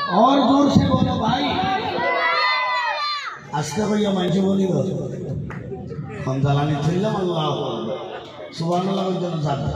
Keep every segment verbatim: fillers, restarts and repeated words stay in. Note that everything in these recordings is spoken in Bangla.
और जोर से बोलो भाई। আজকে ভাইয়া মাইকে বলিব हम জ্বালানি ছিলাম আল্লাহ সুবহানাল্লাহ বলতে যাবে।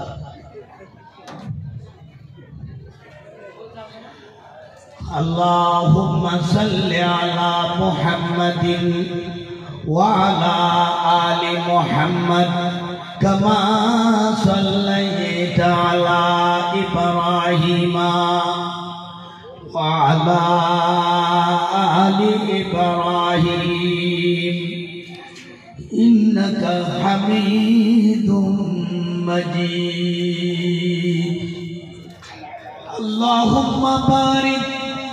আল্লাহুম্মা সাল্লি আলা মুহাম্মাদিন ওয়া আলা আলি মুহাম্মাদ কামা সাল্লাইতা আলা ইব্রাহিমা ওয়া আলা আলি ইব্রাহিম ইন্নাকা হামিদুম মাজিদ। আল্লাহুম্মা বারিক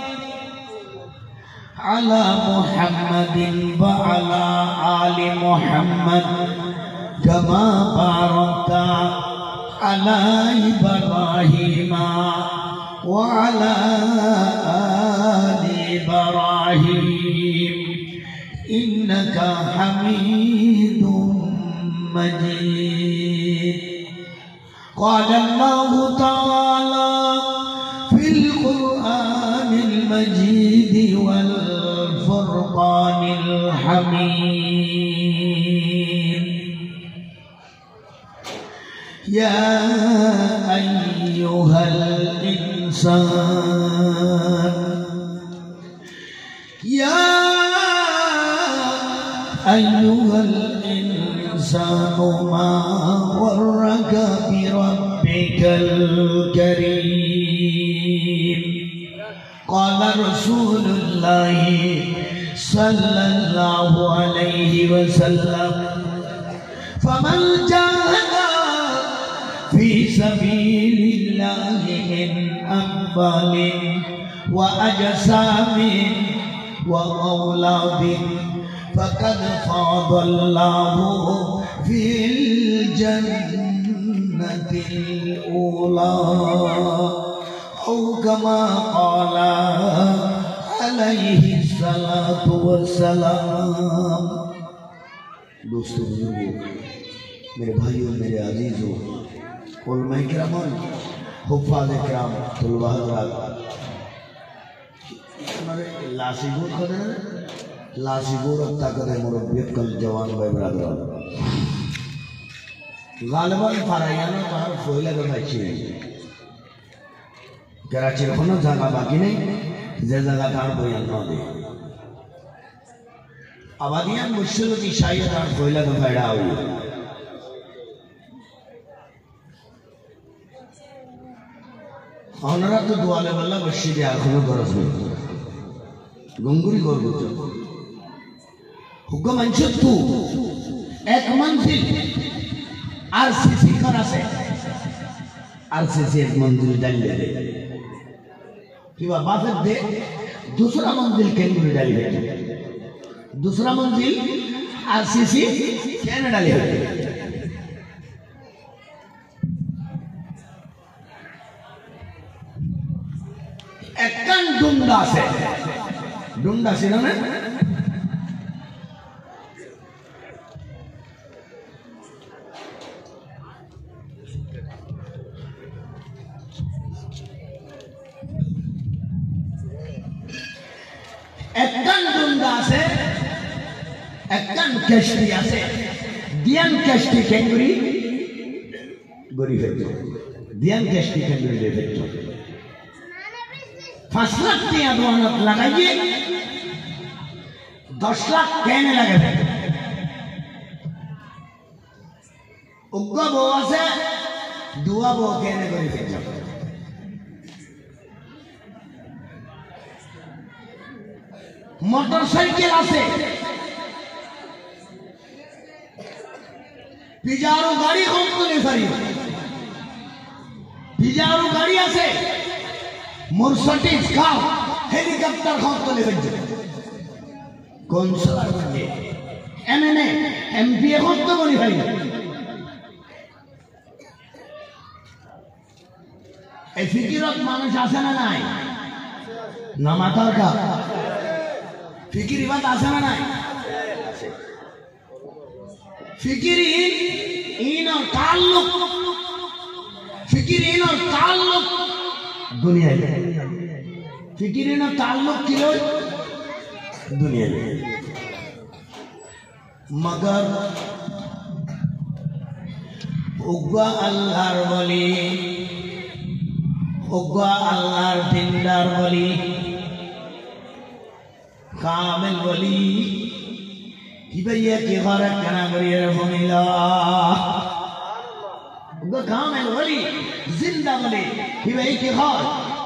على محمد وعلى آل محمد كما باركت على إبراهيم وعلى آل إبراهيم إنك حميد مجيد. قال الله تعالى في القرآن المجيد والفرقان الحميد يا أيها الإنسان يا أيها الإنسان ما غرك بربك الكريم. قال رسول الله صلى الله عليه وسلم فمن جاهد في سبيل الله من أموال وأجسام وأولاد فقد فاض الله في الجنة الأولى أو كما قال عليه الصلاة والسلام. दोस्तों बुजुर्गों मेरे भाइयों मेरे अजीजों उलमा किराम हुफ़ाज़ किराम तुलबा हज़रात हमारे लासिगुर करे लासिगुर अत्ता करे मुरब्बियत कल जवान भाई बरादर गालिबान फारायाना बाहर फोइला का भाई कराचीर কোনো জায়গা বাকি নেই যে জায়গা তার বয়ান না দে আবাদিয়ান মুশরিকি শাইয়া তার কইলা তো ফায়দা হইল ওনারা তো দোয়ালে বল্লা মসজিদে আর কোনো গরজ নেই গঙ্গুরি করব তো হুকুম আনছ তু এক মঞ্জিল আর সিসি কর আছে আর সিসি এক মঞ্জিল ডালিয়ে দে किवा बाफर दे दूसरा मंजिल केंद्र डाली है दूसरा मंजिल आरसीसी केंद्र डाली है एकन डुंडा से डुंडा से ना একখান ডুন্ডা আছে একখান কেশটি আছে দিয়ান কেশটি কেঙ্গুরি গরি ফেলতো দিয়ান কেশটি কেঙ্গুরি লে ফেলতো পাঁচ লাখ টিয়া দোয়ানত লাগাইয়ে দশ লাখ কেনে লাগাবে উগ্র বউ আছে দুয়া বউ কেনে গরি ফেলতো मोटरसाइकिल आसे पिजारो गाड़ी कौन तो नहीं फरी पिजारो गाड़ी आसे मर्सिडीज कार हेलीकॉप्टर कौन तो नहीं फरी कौन सा बंदे एमएनए एमपी कौन तो नहीं फरी ए फिकिरत मानुष आसे ना नहीं ना मातार का फिकिर बात आसान ना है फिकिर इन इन और ताल्लुक फिकिर इन और ताल्लुक दुनिया फिक्री ना ताल्लुक किलो दुनिया में मगर उग्गा अल्लाहर वली उग्गा अल्लाहर दिनदार वली कामिल वली कि भैया की गरज कना करिए रफ़ोनिला उग्गा कामिल वली जिंदा वली कि भैया की गरज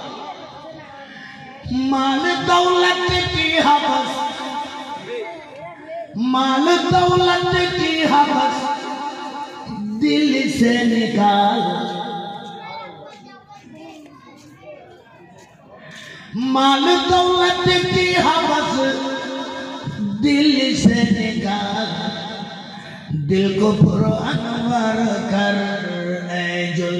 माल दौलत की हवस माल दौलत की हवस दिल से निकाल माल दौलत की हवस दिल से निकाल दिल को पुरअनवर कर ऐ जुल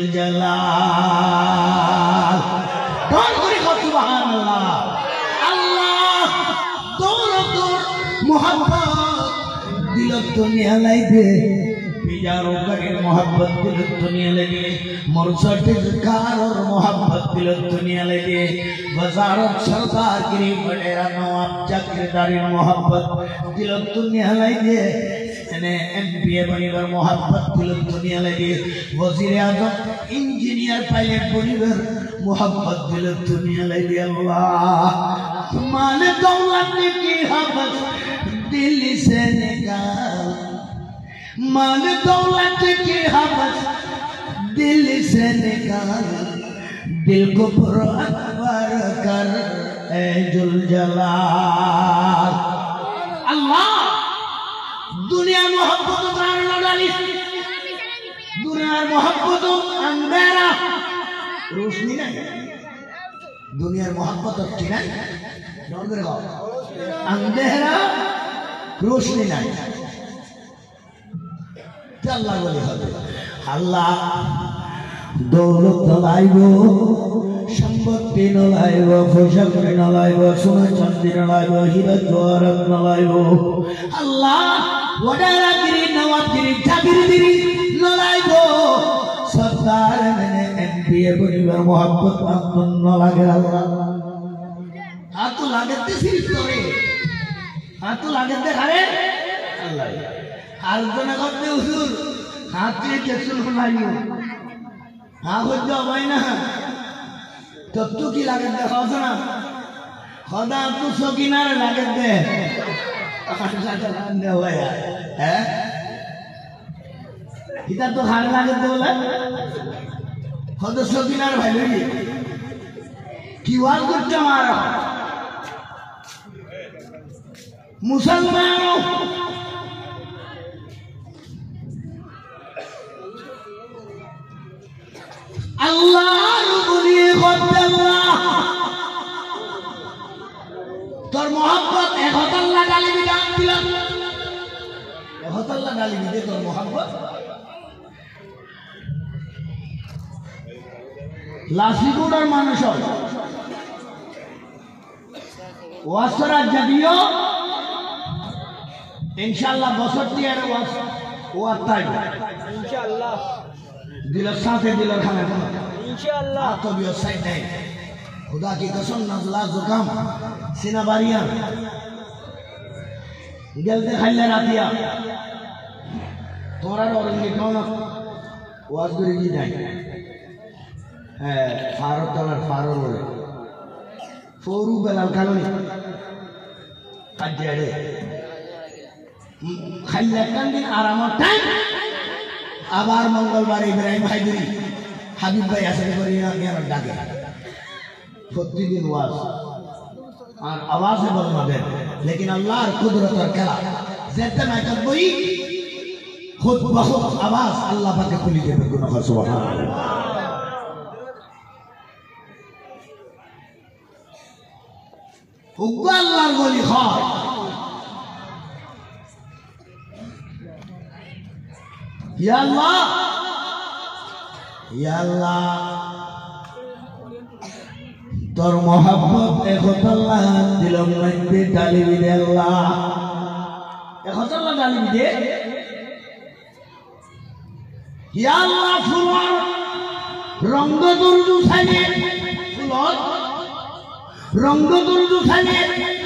जलाल सुभान अल्लाह अल्लाह दोनों दूर मोहब्बत दिल दुनिया लाई दे पिजारों करे मोहब्बत दिल दुनिया लगे मुर्शद और मोहब्बत दिल दुनिया लगे वजारत सरदार गिरी बडेरा नवाब चक्रधारी मोहब्बत दिल दुनिया लगे ने एमपी बनिवर मोहब्बत दिल दुनिया लगे वजीर आजम इंजीनियर पायलट बनिवर मोहब्बत दिल दुनिया लगे अल्लाह माल दौलत की हवस दिल से निकाल माल दौलत की हवस दिल से निकाल दिल को पुरअनवर कर ऐ जुल जलाल अल्लाह दुनिया मोहब्बत प्राण डाली दुनिया मोहब्बत अंधेरा रोशनी नहीं दुनिया मोहब्बत अच्छी नहीं अंधेरा रोशनी नहीं अल्लाह बोले अल्लाह दौलत नलाइबो सम्पत्ति नलाइबो पोशाक नलाइबो सोना चांदी नलाइबो हीरा जवाहरात नलाइबो अल्लाह वडारागिरी नवाबगिरी जागीरगिरी नलाइबो सरदार मैंने एमपी बनिवर मोहब्बत आपन नलागे अल्लाह हाथ तो लागते सिर्फ तोरे हाथ तो लागते खारे अल्लाह आलोचना करते हुजूर हाथ দিয়ে কেসুল বানাইও হ্যাঁ হইতো হয় না তত কি লাগে দেখো না খোদা তো সকিনার লাগে দে আশা চালান দে হয় হ্যাঁ এটা তো হার লাগে দে বলে খোদা সকিনার ভাই লই কি ওয়াজ করতে মারা মুসলমান अल्लाह बुनिए अल्लाह तोर मोहब्बत एक हतल्ला गाली बिदान दिलाम एक हतल्ला गाली बिदे तोर मोहब्बत लासिकोडार मानुष ওয়াসরা যদিও ইনশাআল্লাহ বছর দিয়ে ওয়াস ওয়াস তাই ইনশাআল্লাহ दिलर साथे दिलर खाना इंशाअल्लाह तो भी साइड नहीं खुदा की कसम नजला जुकाम सीना बारियां गलते खाइले रातिया तोरा और इनके कौन वाज गुरी जी नहीं है फारो तलर फारो बोले फोरू बेलाल कालोनी काजेड़े खाइले कंदिन आराम टाइम आबार मंगलवार इब्राहिम हाइदरी हाबिब भाई आसरे करिया गया डाके प्रतिदिन वाज और आवाज से बोलना दे लेकिन अल्लाह कुदरत और कला जैसे मैं कब वही खुद बहुत आवाज अल्लाह पाक के खुली दे गुनाह सुभान अल्लाह हुक्म अल्लाह बोली खार या अल्लाह या अल्लाह तोर मोहब्बत एक अल्लाह दिलों में भी डाली भी दे अल्लाह एक अल्लाह डाली भी दे या अल्लाह फुलार रंग दुर्जु साइने फुलार रंग दुर्द खाने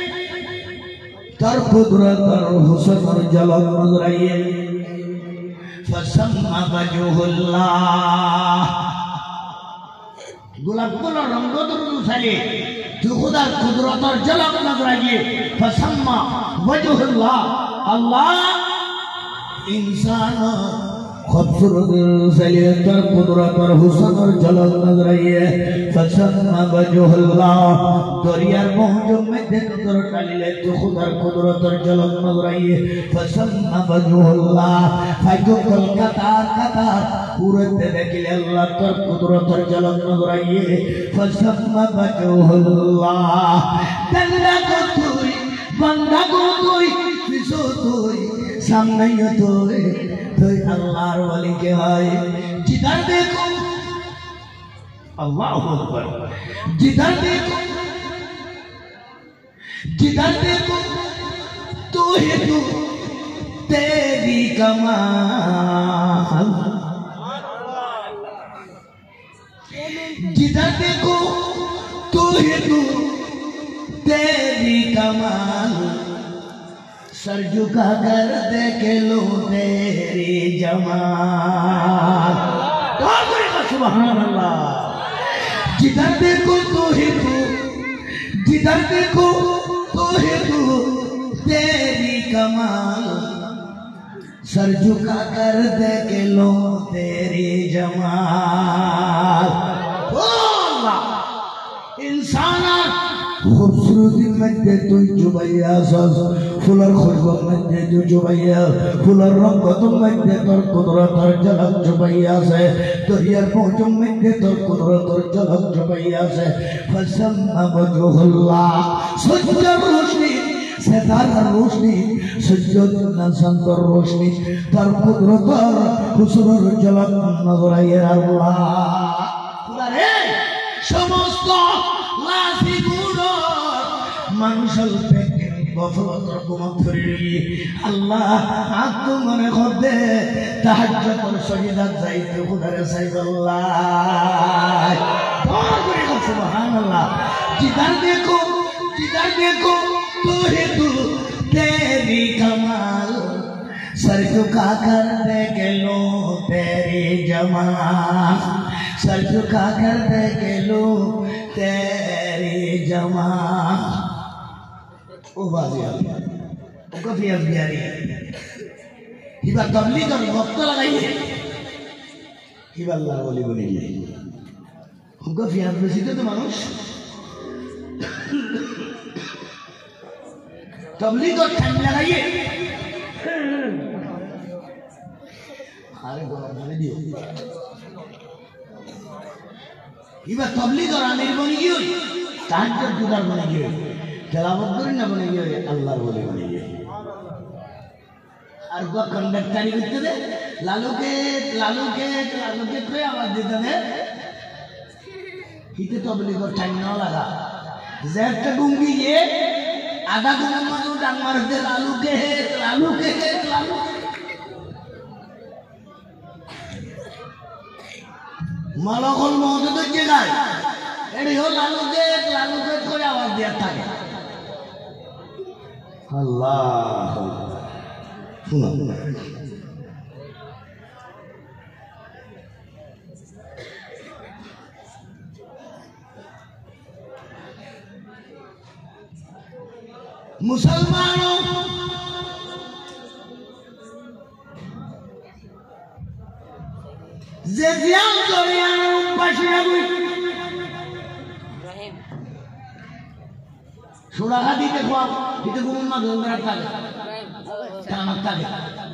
तर कुदरत और हुस्न और जलाल नजर आए फसम्मा वजहुल्लाह गुलाब गुला रंग दुर्द खाने तू खुदा कुदरत और जलाल नजर आए फसम्मा वजहुल्लाह अल्लाह इंसान खूबसूरत सलियत पर कुदरत और हुस्न और जलाल नजर आई है फसम्मा वजहुल्लाह दरियार मौजों में देखकर डाले तो खुदार कुदरत और जलाल नजर आई है फसम्मा वजहुल्लाह फाइको कलकत्ता कतार पूरे देखले अल्लाह तर कुदरत और जलाल नजर आई है फसम्मा वजहुल्लाह बंदा को तू बंदा को तू पिछो तू सामने तू तो अल्लाह वाली के भाई जिधर देखो अल्लाह अकबर जिधर देखो जिधर देखो तू ही तू तेरी कमाल जिधर देखो तू ही तू तेरी कमाल सर झुका कर देखे लो तेरी जमाल सुभान अल्लाह जिधर देखो तो ही तू जिधर देखो तो ही तू तेरी कमाल सर झुका कर देखे लो तेरी जमाल इंसान खूबसूरती मध्य तू जुबैया सस फुलर खुशबू मध्य जो जुबैया फुलर रंग तुम मध्य तर कुदरत और झलक जुबैया से दरियार पहुंचो मध्य तर कुदरत और झलक जुबैया से फसम्मा वजहुल्लाह सज्जद रोशनी सितारा रोशनी सज्जद नसंतर रोशनी तर कुदरत और हुस्न और झलक नजर आए अल्लाह खुदा रे समस्त मानुषल पेट गफलतर गुमान धरी अल्लाह हाथ मने खोदे तहज्जुद और सजदा जाइते खुदारे साइबल्लाह और करे सुभान अल्लाह जिधर देखो जिधर देखो तू ही तू तेरी कमाल सर झुका कर देखे लो तेरी जमाल सर झुका कर देखे लो तेरी जमाल ओ बाजिया ओ काफी अज़ियारी हिबा तबलीग और वक्त लगाइए हिबा अल्लाह वाली बनिए ओ काफी अज़ियारी तो मानुष तबलीग और टाइम लगाइए अरे गौरव बने दियो हिबा तबलीग और आमिर बनिए तहज्जुद गुजार बनिए तेलावत करें ना बनेंगे अल्लाह बोले बनेंगे और वो कंडक्टरी करते थे लालू के लालू के लालू के कोई आवाज देते थे हिते तो अपने को टाइम ना लगा ज़ेब के गुंगी ये आधा गुंगा मानो डांग मारते लालू के लालू के लालू मालूम मौजूद है क्या एडी हो लालू के लालू के कोई आवाज दिया था अल्लाह सुना मुसलमानों ज़ियान जोरियान बशियाबुई सुरा खादी देखो आप इधर घूमने में घूमने आता है काम आता है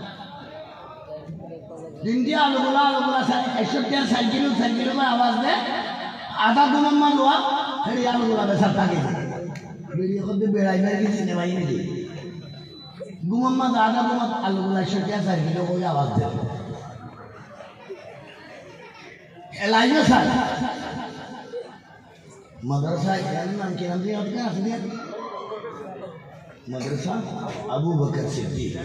दिन दिया आलू बुला आलू बुला सारे ऐसे क्या साइकिलों साइकिलों में आवाज़ दे आधा घूमने में लोआ फिर आलू बुला में सरता के वीडियो को भी बेराई में किसी ने भाई नहीं दी घूमने में आधा घूमने आलू बुला ऐसे क्या साइकिलों को आवाज़ दे एलाइजो साल मदरसा क्या नाम क्या नाम दिया आपने असलियत मदरसा अबू बकर सिद्दीक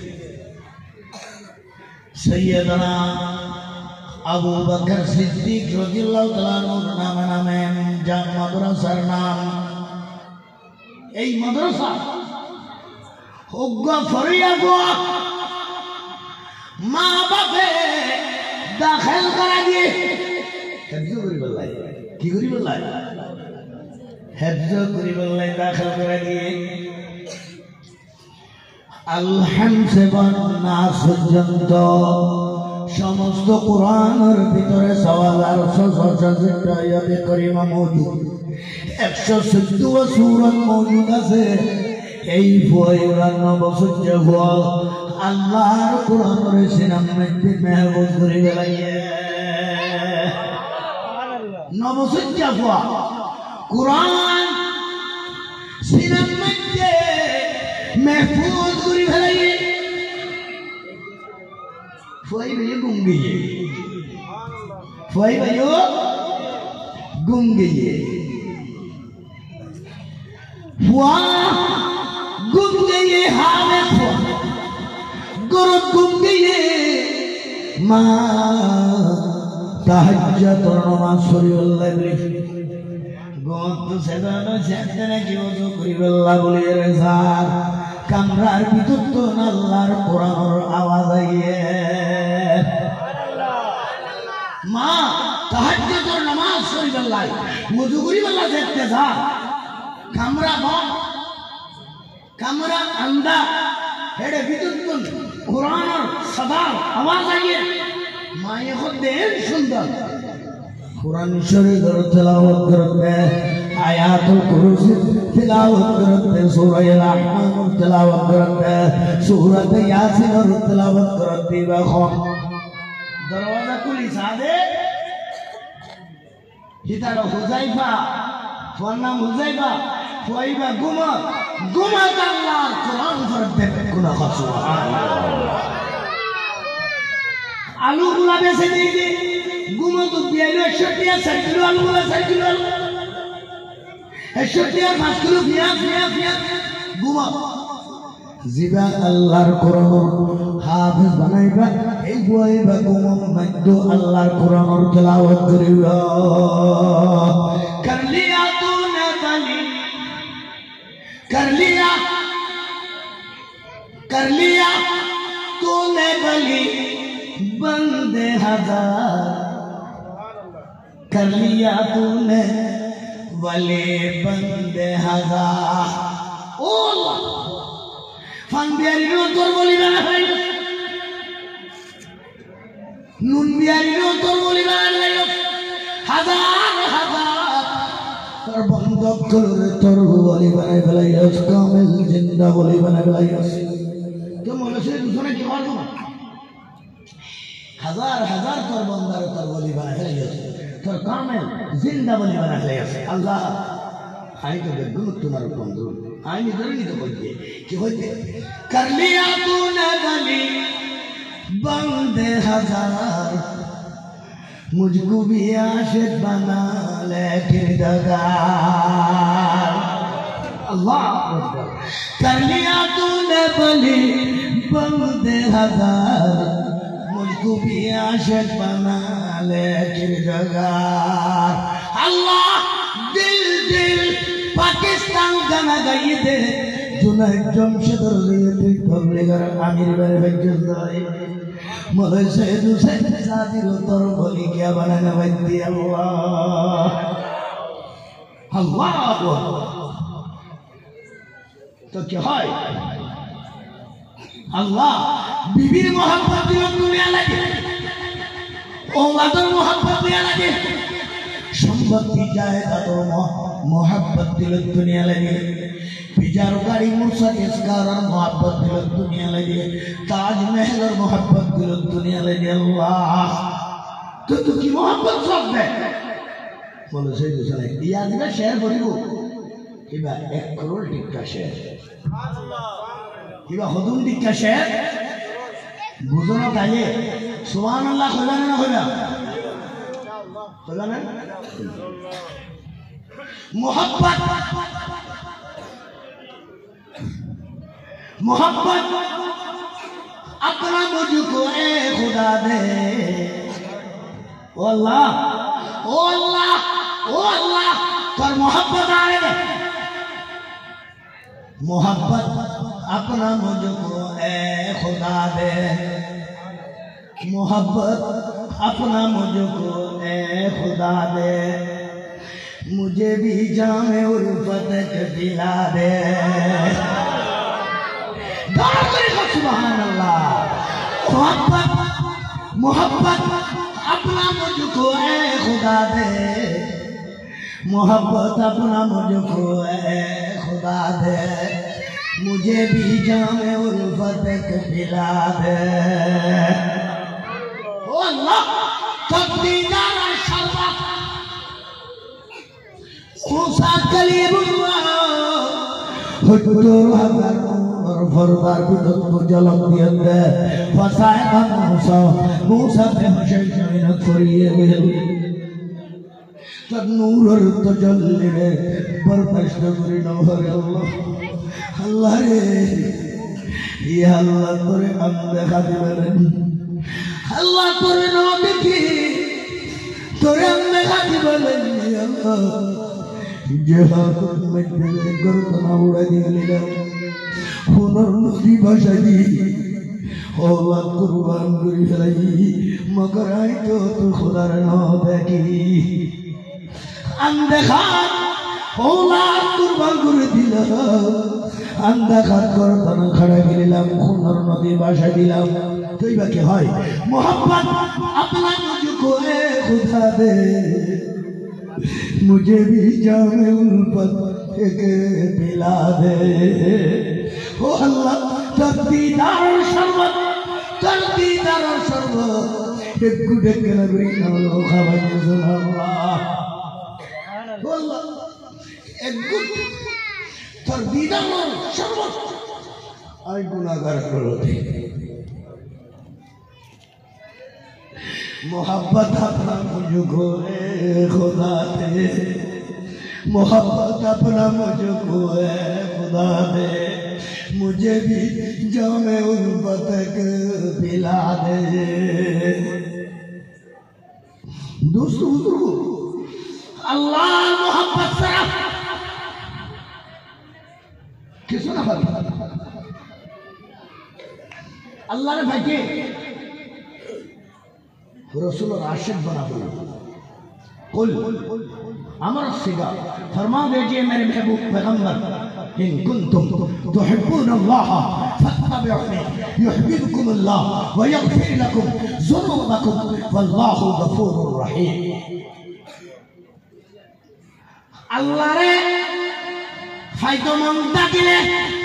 सैयदना अबू बकर सिद्दीक रज़ियल्लाहु तआला अन्हु नाम नाम जाम मदरसार नाम এই মাদ্রাসা অজ্ঞ ফরিয়া গো মা বাপে দাখিল করা দিয়ে হেফজ করি বললাই কি করি বললাই হেফজ করি বললাই দাখিল করা দিয়ে আলহামদুলিল্লাহ নাস পর্যন্ত সমস্ত কোরআনের ভিতরে সওয়াল আর সশস্ত্র আয়াতে কারিমা মওজুদ একশো চোদ্দ সূরা মওজুদ আছে এই পয়গাম বছর যাব আল্লাহর কোরআনের সিনাম মধ্যে মেহফুজ করে গেলাইয়ে নবসর যাব কোরআন সিনাম মধ্যে महफूज करी भलाइए फुआई भैया गुम गई है फुआई भैया गुम गई है फुआ गुम गई है हावे फुआ गुरु गुम गई है माँ तहज्जुद और नमाज पढ़ी अल्लाह बली गोद से दानो चेतने की वो तो करी अल्लाह बोली रे सार कमरार ভিতর তো আল্লাহর কোরআনের আওয়াজ আইয়ে মা তাহাজ্জুদের নামাজ পড়ি আল্লাহ ওযু করি আল্লাহ দেখতে যা কামরা বা কামরা আন্দা হেডে ভিতর তো কোরআনের সদা আওয়াজ আইয়ে মা এখন দেন সুন্দর कुरान शरीफ तिलावत करते आयातुल कुर्सी तिलावत करते सूरह रहमान तिलावत करते सूरत यासीन तिलावत करते वखम दरवाजा खुली सादे हितारो हुजाइफा फरनाम हुजाइफा फुआइबा गुमा गुमा अल्लाह कुरान करते कुना सुबहानाल्लाह आलू गुला बेचे दे गुमो तो बियालो शटिया साइकिल आलू गुला साइकिल आलू शटिया पाँच किलो फिया फिया फिया गुमो जिबा अल्लाहर कुरान हाफिज बनाइबा এই বইবা গুমো মধ্যে আল্লাহর কুরআনের তেলাওয়াত করিবা कर लिया तूने बली कर लिया कर लिया तूने बली बंदे हजार कर लिया तूने वली बंदे हजार ओ अल्लाह फान बियारी रो तोर बोली बाना भाई नुन बियारी रो तोर बोली बाना भाई हजार हजार तोर बंदक करे तोर बोली बाना भाई कामिल जिंदा बोली बाना भाई तो मोला से दूसरा की बात ना हजार हजार तोर बंदार तोर बोली बना है तोर कामिल जिंदा बोली बना है अल्लाह आई तो गुण तुम्हारे बंदू आई नहीं डरनी तो बोलिए कि होते कर लिया तूने बली बंदे हजार मुझको भी आशिक बना ले किरदार अल्लाह कर लिया तूने बली बंदे हजार मुझको भी आशिक बना ले किरदार अल्लाह दिल दिल पाकिस्तान गाना गाइए दे जुनाइद जमशेद रज़ियती पब्लिकर आमिर मेरे बच्चों दाई मगर सैयद हुसैन सादी रोतर बोली क्या बनाना बंदी अल्लाह अल्लाह तो क्या है अल्लाह बीबीर मोहब्बत दिलो दुनिया लगे औलादर मोहब्बत दिया लगे संपत्ति जायदाद और मोहब्बत दिलो दुनिया लगे बिजारो गाड़ी मुर्सा इसकार और मोहब्बत दिलो दुनिया लगे ताजमहल और मोहब्बत दिलो दुनिया लगे अल्लाह तो तू की मोहब्बत सब है बोलो सही दूसरा है ये आज का शेयर बोलियो कि भाई एक करोड़ टिक्का शेयर কিবা হদুন দিকা শের বুঝনো তাইলে সুবহানাল্লাহ কইলা না কইলা কইলা না मोहब्बत मोहब्बत अपना मुझको ए खुदा दे ओ अल्लाह ओ अल्लाह ओ अल्लाह पर मोहब्बत आए मोहब्बत अपना मुझको ए खुदा दे, मोहब्बत अपना मुझको ए खुदा दे, मुझे भी जामे उल्फत दिला दे। सुभान अल्लाह। मोहब्बत मोहब्बत अपना मुझको ए खुदा दे, मोहब्बत अपना मुझको ए खुदा दे, मुझे भी जामे उल्फत दिला दे। ओ अल्लाह तकदीर शरबत मूसा कलीमुल्लाह हुजूर हज़रत फरदार बिदत जलक दिए फसाए मूसा मूसा पे मशैन करिए तब नूर तजल्ली रे बर्दाश्त करी न हरे अल्लाह अल्लाह रे या अल्लाह तोरे अंदे खादिबे अल्लाह तोरे नबी की तोरे अंदे खादिबे या अल्लाह जिहाद में तेरे गर्दन उड़ा दिया हुनर नदी भाषा दी औलाद कुर्बान करी लाई मगर आई तो तू खुदा रे ना देखी अनदेखा औलाद कुर्बान कर दिला अनदेखा गर्दन खड़ा दिलाम हुनर नदी भाषा दिलाम तो ये क्या है मोहब्बत अपना मुझको ए खुदा दे, मुझे भी जामे उल्फत पिला दे। ओ अल्लाह तकदीर शरबत तकदीर शरबत एक गुडे के नगरी नालो खावाई अल्लाह ओ अल्लाह एक गुड तकदीर शरबत आई गुनाहगार करते मोहब्बत अपना मुझको ए खुदा दे, मोहब्बत अपना मुझको ए खुदा दे, मुझे भी जामे उल्फत पिला दे। दोस्तों बुजुर्गों अल्लाह मोहब्बत से किसने फरमाया अल्लाह ने भाई के रसूल और आशिक बना दिया। कुल अमर सिगा फरमा दीजिए मेरे महबूब पैगंबर इन कुंतुम तुहिब्बून अल्लाह फत्तबिऊनी युहिब्बुकुम अल्लाह व यगफिर लकुम ज़ुनूबकुम वल्लाहु गफूरुर रहीम। अल्लाह रे फायदेमंद दिले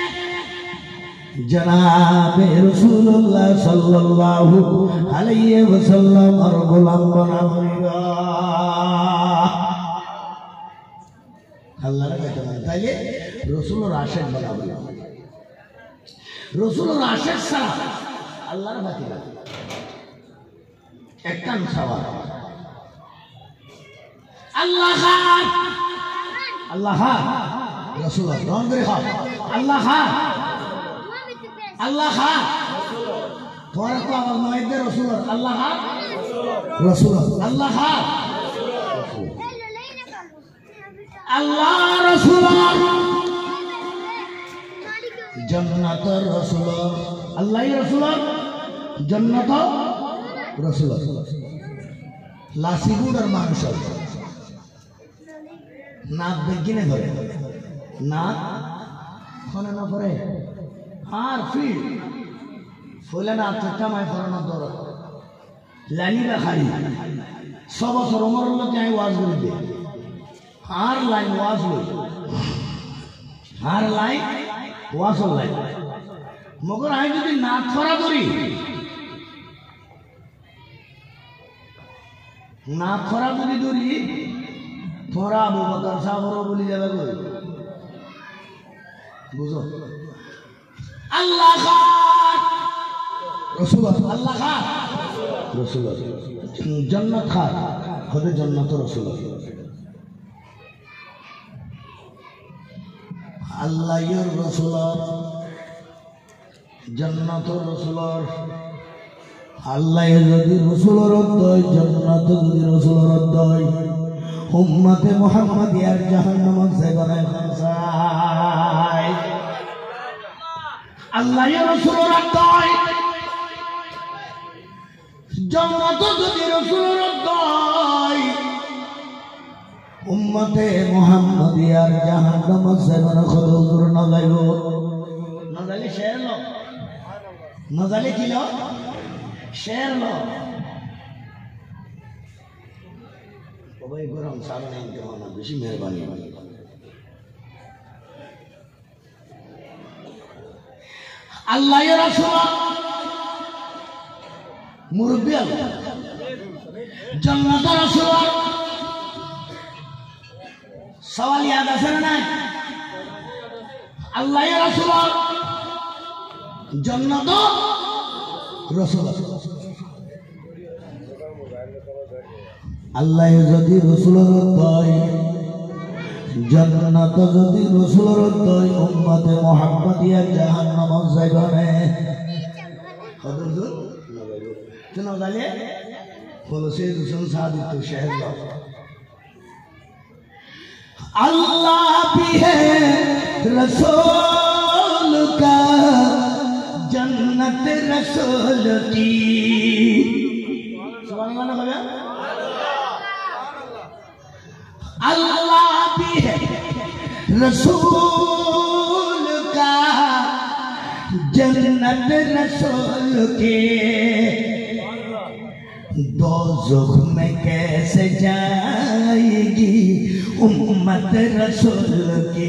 जनाब रसूलुल्लाह सल्लल्लाहु अलैहि वसल्लम और गुलाम बना दिया। अल्लाह ने कहता है रसूल और आशिक बना दिया। रसूल और आशिक सा अल्लाह ने बताया एक कान सवाल अल्लाह खान अल्लाह खान रसूल कौन करे खान अल्लाह खान अल्लाह खान तुम्हारा तो आवाज नहीं दे रसूल अल्लाह खान रसूल अल्लाह खान अल्लाह रसूल जन्नत रसूल अल्लाह ही रसूल जन्नत रसूल लासिगुडर मानुष नाक बेगिने धरे नाक खने ना पड़े আর ফির ফলে না আত্মটা মাই ফরানো দর লাইনিরা খালি সব বছর ওমর লোকে আমি ওয়াজ করে দিই আর লাইন ওয়াজ লই আর লাইন ওয়াজ লাইন মগর আমি যদি না ফরা করি না ফরা যদি ধরি তোরা আবু বকর সাহেবও বলি যাবে বুঝো अल्लाह खान रसूल अल्लाह खान रसूल जन्नत खान खुद जन्नत रसूल अल्लाह ये रसूल जन्नत रसूल अल्लाह यदि रसूल रद्दय जन्नत यदि रसूल रद्दय उम्मत मुहम्मद यार जहन्नम से बनाए खसाय আল্লাহ রাসূলরা কয় জান্নাত যদি রাসূলরা কয় উম্মতে মুহাম্মাদিয়ার জাহান্নাম সেবন করে হুজুর না যাইব না যাইলে শের লো না যাইলে কি লো শের লো সবাই গরম সামনে নিতে হবে বেশি মেহরবানি আল্লাহ রাসূল মুরব্বি আল্লাহ জান্নাত রাসূল সওয়াল याद আছে না আল্লাহ রাসূল জান্নাত রাসূল আল্লাহ যদি রাসূলের দয় জান্নাত যদি রাসূলের দয় উম্মতে মুহাম্মাদিয়া জাহান্নাম যাইবে হযরত কেন জালে ফলসে রাসূল সাদিক তো শহর अल्लाह भी है रसूल का जन्नत रसूल की सुभान अल्लाह अल्लाह भी है रसूल का जन्नत रसूल के दोज़ख में कैसे जाएगी उम्मत रसूल के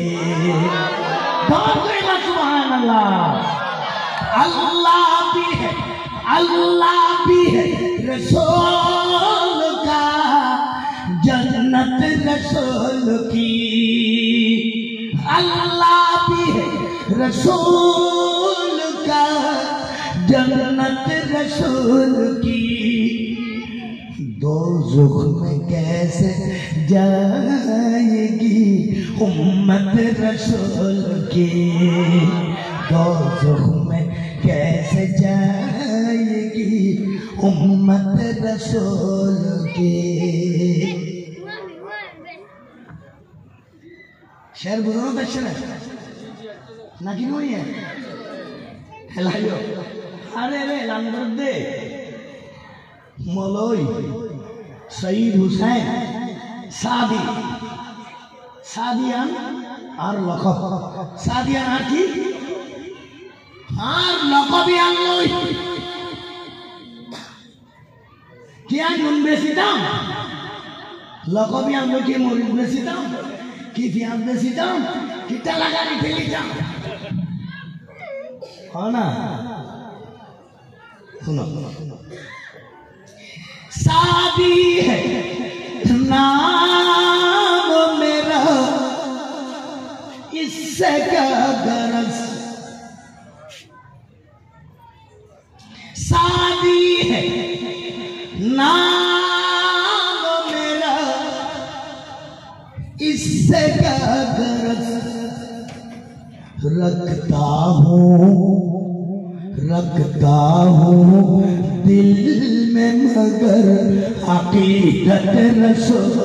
सुभान अल्लाह अल्लाह भी है अल्लाह भी है रसूल का जन्नत रसूल की अल्लाह भी है रसूल का जन्नत रसूल की दोज़ख में कैसे जाएगी उम्मत रसूल की दोज़ख में कैसे जाएगी उम्मत रसूल की शेर बुझानो दर्शन है ना कि नहीं है हेलायो अरे रे लंगर दे मौलवी सईद हुसैन सादी सादियान और लकब सादियान আর কি আর লকবি আনলই কি আর নুন বেশি দাম লকবি আনলো কি মরিচ বেশি দাম কি পেঁয়াজ বেশি দাম কি টালাগাড়ি ফেলি দাম হয় না শুনো শুনো सादी है नाम मेरा इससे क्या गरज सादी है नाम मेरा इससे क्या गरज रखता हूँ रखता हूँ दिल में मगर अकीदत रसूल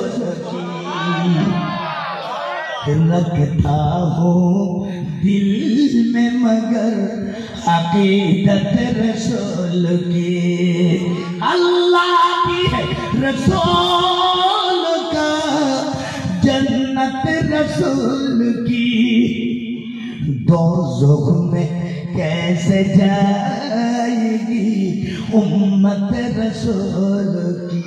की रखता हूँ दिल में मगर अकीदत रसूल की अल्लाह की है रसूल का जन्नत रसूल की दोज़ख में कैसे जाएगी उम्मत रसूल की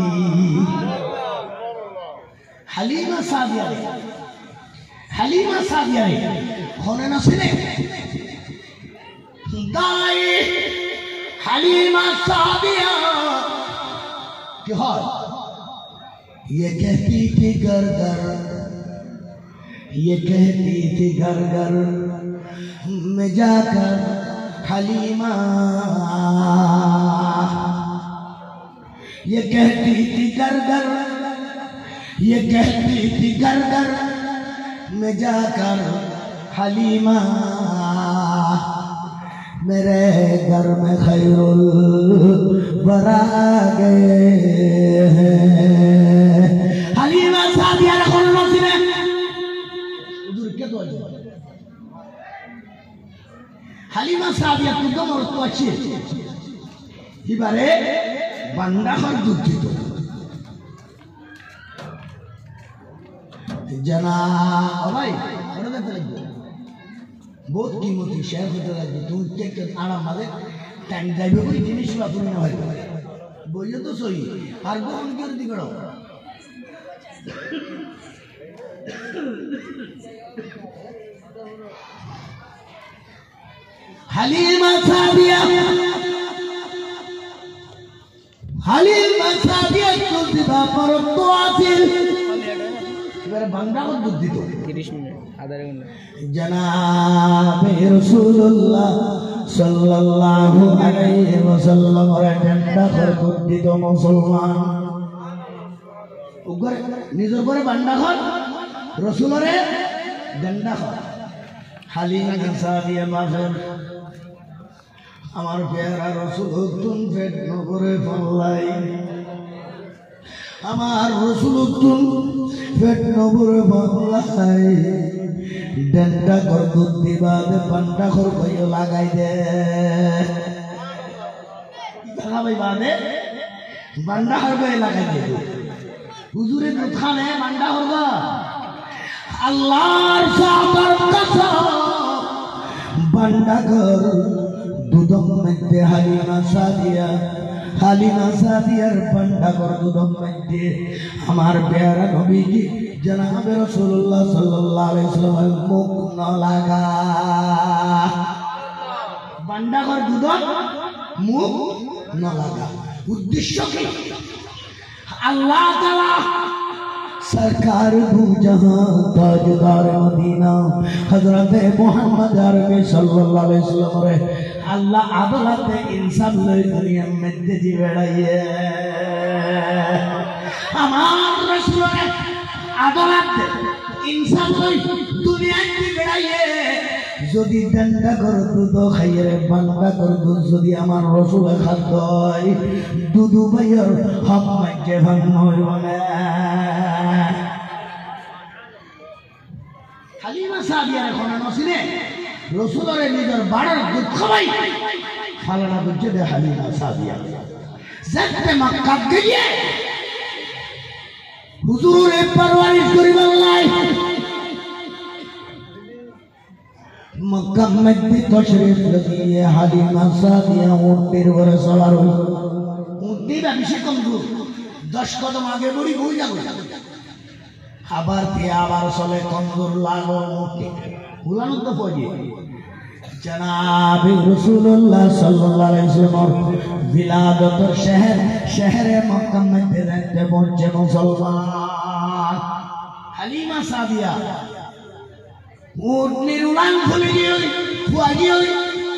हलीमा सादिया हलीमा सादिया होने न सुने दाई हलीमा सादिया कि हाल ये कहती थी घर घर ये कहती थी घर घर में जाकर हलीमा ये कहती थी घर घर ये कहती थी घर घर में जाकर हलीमा मेरे घर में खैरुल बरा गए हलीमा सादिया रखो नसीब उधर क्या तो হালিমা সাদিয়া তুদম অর্থ আছে এবারে বান্দাহর দুঃখিত জানা ভাই ওটা দেখতে লাগবে বহুত কিমতি শেয়ার হতে লাগবে তুমি কে আরাম মাঝে টাইম যাইবে ওই জিনিস আপনি না হয় বইও তো সই আর গ্রহণ করে দিবে হালিমা সাদিয়া হালিমা সাদিয়া তুলসিবা পরত্ব আছিল এবারে বাংলাও দুঃখিত তিরিশ মিনিট আধা ঘন্টা জনাবে রাসূলুল্লাহ সাল্লাল্লাহু আলাইহি ওয়াসাল্লাম রাজন্দা কর দুঃখিত মুসলমান উগর নিজের করে বান্দা কর রাসূলরে গন্ডা কর হালিমা সাদিয়া মাফের আমার প্যারা রাসূল তুন পেট নগরে পাল্লাই আমার রাসূল তুন পেট নগরে পাল্লাই ডন্ডা কর দুধ দিবাদে পান্ডা কর কইও লাগাই দে লাগাই বাদে বান্ডা কর কইও লাগাই দে হুজুরে দুধ খানে বান্ডা করবা আল্লাহর সাবার কসম বান্ডা কর দুধম মধ্যে হালিমা সাদিয়া হালিমা সাদিয়ার বান্ডা কর দুধম মধ্যে আমার প্যারা নবীজি জনাবে রাসূলুল্লাহ সাল্লাল্লাহু আলাইহি ওয়াসাল্লাম মুখ না লাগা বান্ডা কর দুধম মুখ না লাগা উদ্দেশ্য কি আল্লাহ তাআলা सरकार दू जहां ताजदार मदीना हजरत मोहम्मद अरबी सल्लल्लाहु अलैहि वसल्लम रे अल्लाह अदालत इंसान लई दुनिया में जी बेड़ाइए हमार रसूल रे अदालत इंसान लई दुनिया में बेड़ाइए যদি দন্ডা কর দুধ খাইয়ে বান্দা কর দুধ যদি আমার রসুল খাদ্য হয় দুধু ভাইয়ের হক মাইকে ভাঙ হইব না হালিমা সাদিয়া এখন নসিনে রসুলের নিজের বাড়ার দুধ খাওয়াই ফালানা বুঝছে দে হালিমা সাদিয়া যাতে মক্কা গিয়ে হুজুরে পরওয়ারিশ করিবার লাই मक्का में तशरीफ लगी हालिमा सादिया ऊँटनीर पर सवार हुई ऊँटनीर अभिषेक कमजोर दस कदम आगे बढ़ी भूल जाओ आबार थी आबार चले कमजोर लागो ऊँटनी भूलानो तो फौजी जनाबे रसूलुल्लाह सल्लल्लाहु अलैहि वसल्लम विलादत शहर शहर मक्का में रहते पहुंचे मुसलमान हालिमा सादिया ऊँटनीर उड़ान खुली गई हुआ गई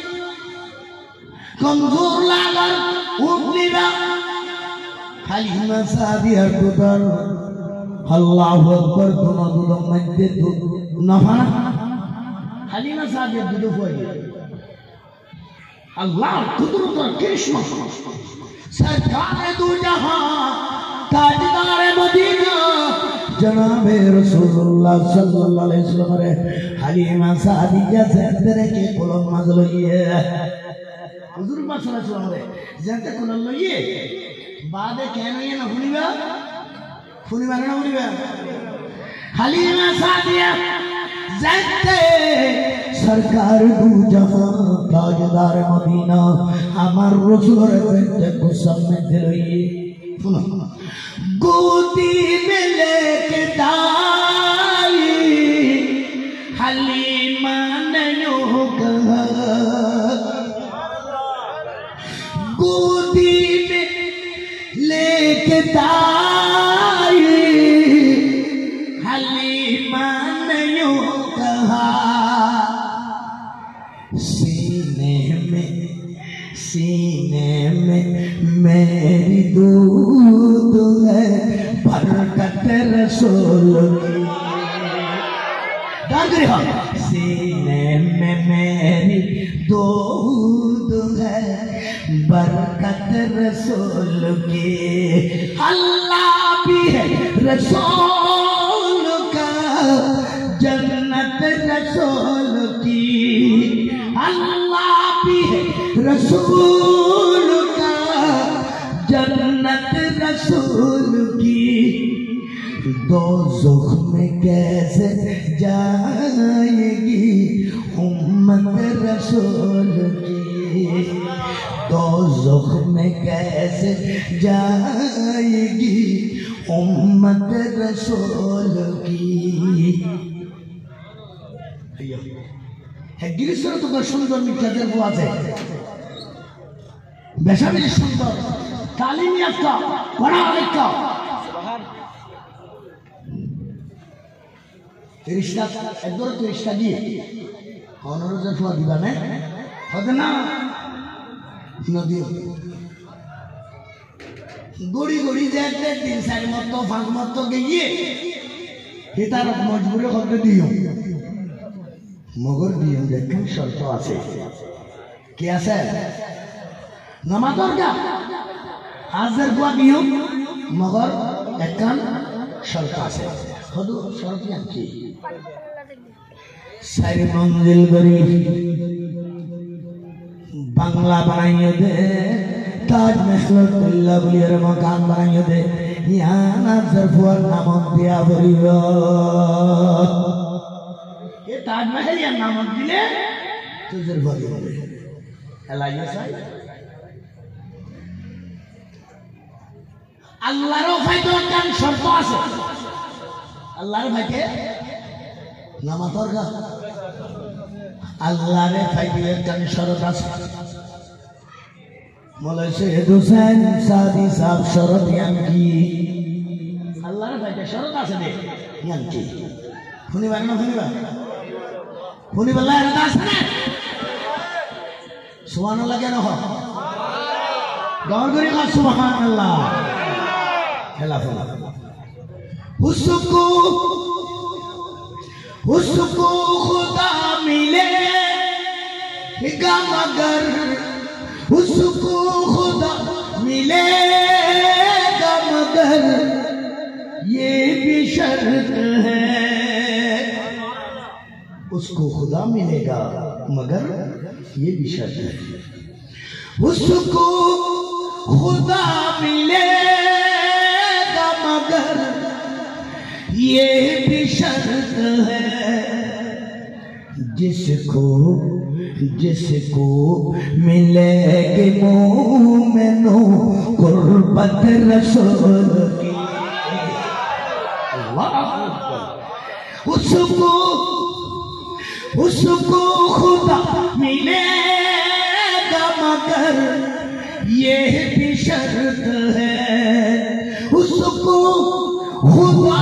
कमजोर लागर ऊँटनीरा हालिमा सादिया दुदर अल्लाहु अकबर दोनों दोनों मध्य दो नहा हालिमा सादिया दुदो हुआ गई अल्लाह कुदरत और करिश्मा सरकार दो जहां ताजदार मदीना जनाबे रसूलुल्लाह सल्लल्लाहु अलैहि वसल्लम रे हालिमा सादिया ज़ंदरे के कोलम मजलइए हुजूर पाक सल्लल्लाहु अलैहि वसल्लम रे ज़ंदरे कोलम लइए बादे कहनो ये न हुनिबा हुनिबा न हुनिबा हालिमा सादिया ज़ंदरे सरकार दू जहां ताजदार मदीना हमार रसूल रे ज़ंदरे को सम्मे दिलइए सुनो गोदी में लेके दाई हालिमा ने यूं कहा गोदी में लेके दाई हालिमा ने यूं कहा सीने में सीने में मेरी दूध है बरकत रसूल की सीने में मेरी दूध है बरकत रसूल की अल्लाह भी है रसूल का जन्नत रसूल की अल्लाह रसूल का जन्नत रसूल की दोज़ख में कैसे जाएगी उम्मत रसूल की दोज़ख में कैसे जाएगी उम्मत रसूल की হ্যাঁ গিরিশ্বর তো সুন্দর মিঠাদের বউ আছে বেশা বেশি সুন্দর তালিমি একটা পড়া একটা তিরিশটা একদর তিরিশটা দিয়ে অনুরোধের ফোয়া দিবা না হবে না নদী গড়ি গড়ি যেতে তিন চার মতো পাঁচ মতো গিয়ে হিতার মজবুরে হতে দিও মগর দিও দেখেন শর্ত আছে কি আছে নামাজর গা হাজার গুয়া দিও মগর একখান শর্ত আছে হদু শর্ত কি চারি মঞ্জিল গরিব বাংলা বানাইয়ে দে ताजमहल तल्ला बुलियर मकान बनाइए दे यहाँ ना सरफुआर नाम दिया बरियो ये ताजमहल या नाम दिले तो सरफुआर दे हलाइए साई अल्लाह रो फायदो कान शर्त আছে अल्लाह रे फायदे नाम तोरगा अल्लाह रे फायदो कान शर्त আছে मौलाना सैयद हुसैन सादी साहब शरत यांकी अल्लाह रे भाई शरत আছে দে यांकी শুনিবা না শুনিবা শুনিবা আল্লাহ রে আছে না সুবহানাল্লাহ কেন হ গৌর করে কা সুবহানাল্লাহ হেলা ফলা उसको उसको खुदा मिलेगा मगर उसको खुदा मिलेगा मगर ये भी शर्त है उसको खुदा मिलेगा मगर ये भी शर्त है उसको खुदा मिलेगा मगर ये भी शर्त है जिसको जिसको मिलेगी मोमिनो कुर्बत रसूल की अल्लाह उसको उसको खुदा मिलेगा मगर ये भी शर्त है उसको खुदा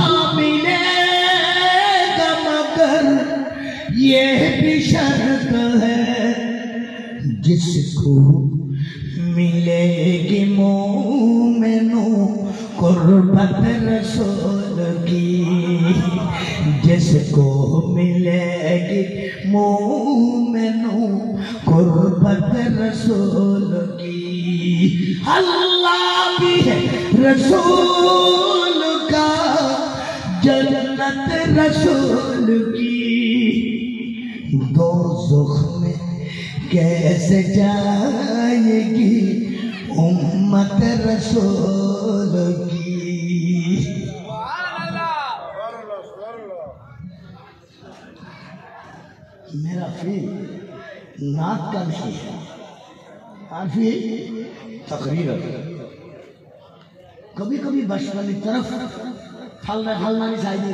मिलेगा मगर ये भी शर्त है जिसको मिलेगी मोमिनो कुर्बत रसूल की जिसको मिलेगी मोमिनो कुर्बत रसूल की अल्लाह भी है रसूल का जन्नत रसूल की दोज़ख में कैसे जाएगी उम्मत रसूल की मेरा फील नाक का नहीं है आफी तकरीर कभी कभी बस वाली तरफ फलना फलना नहीं चाहिए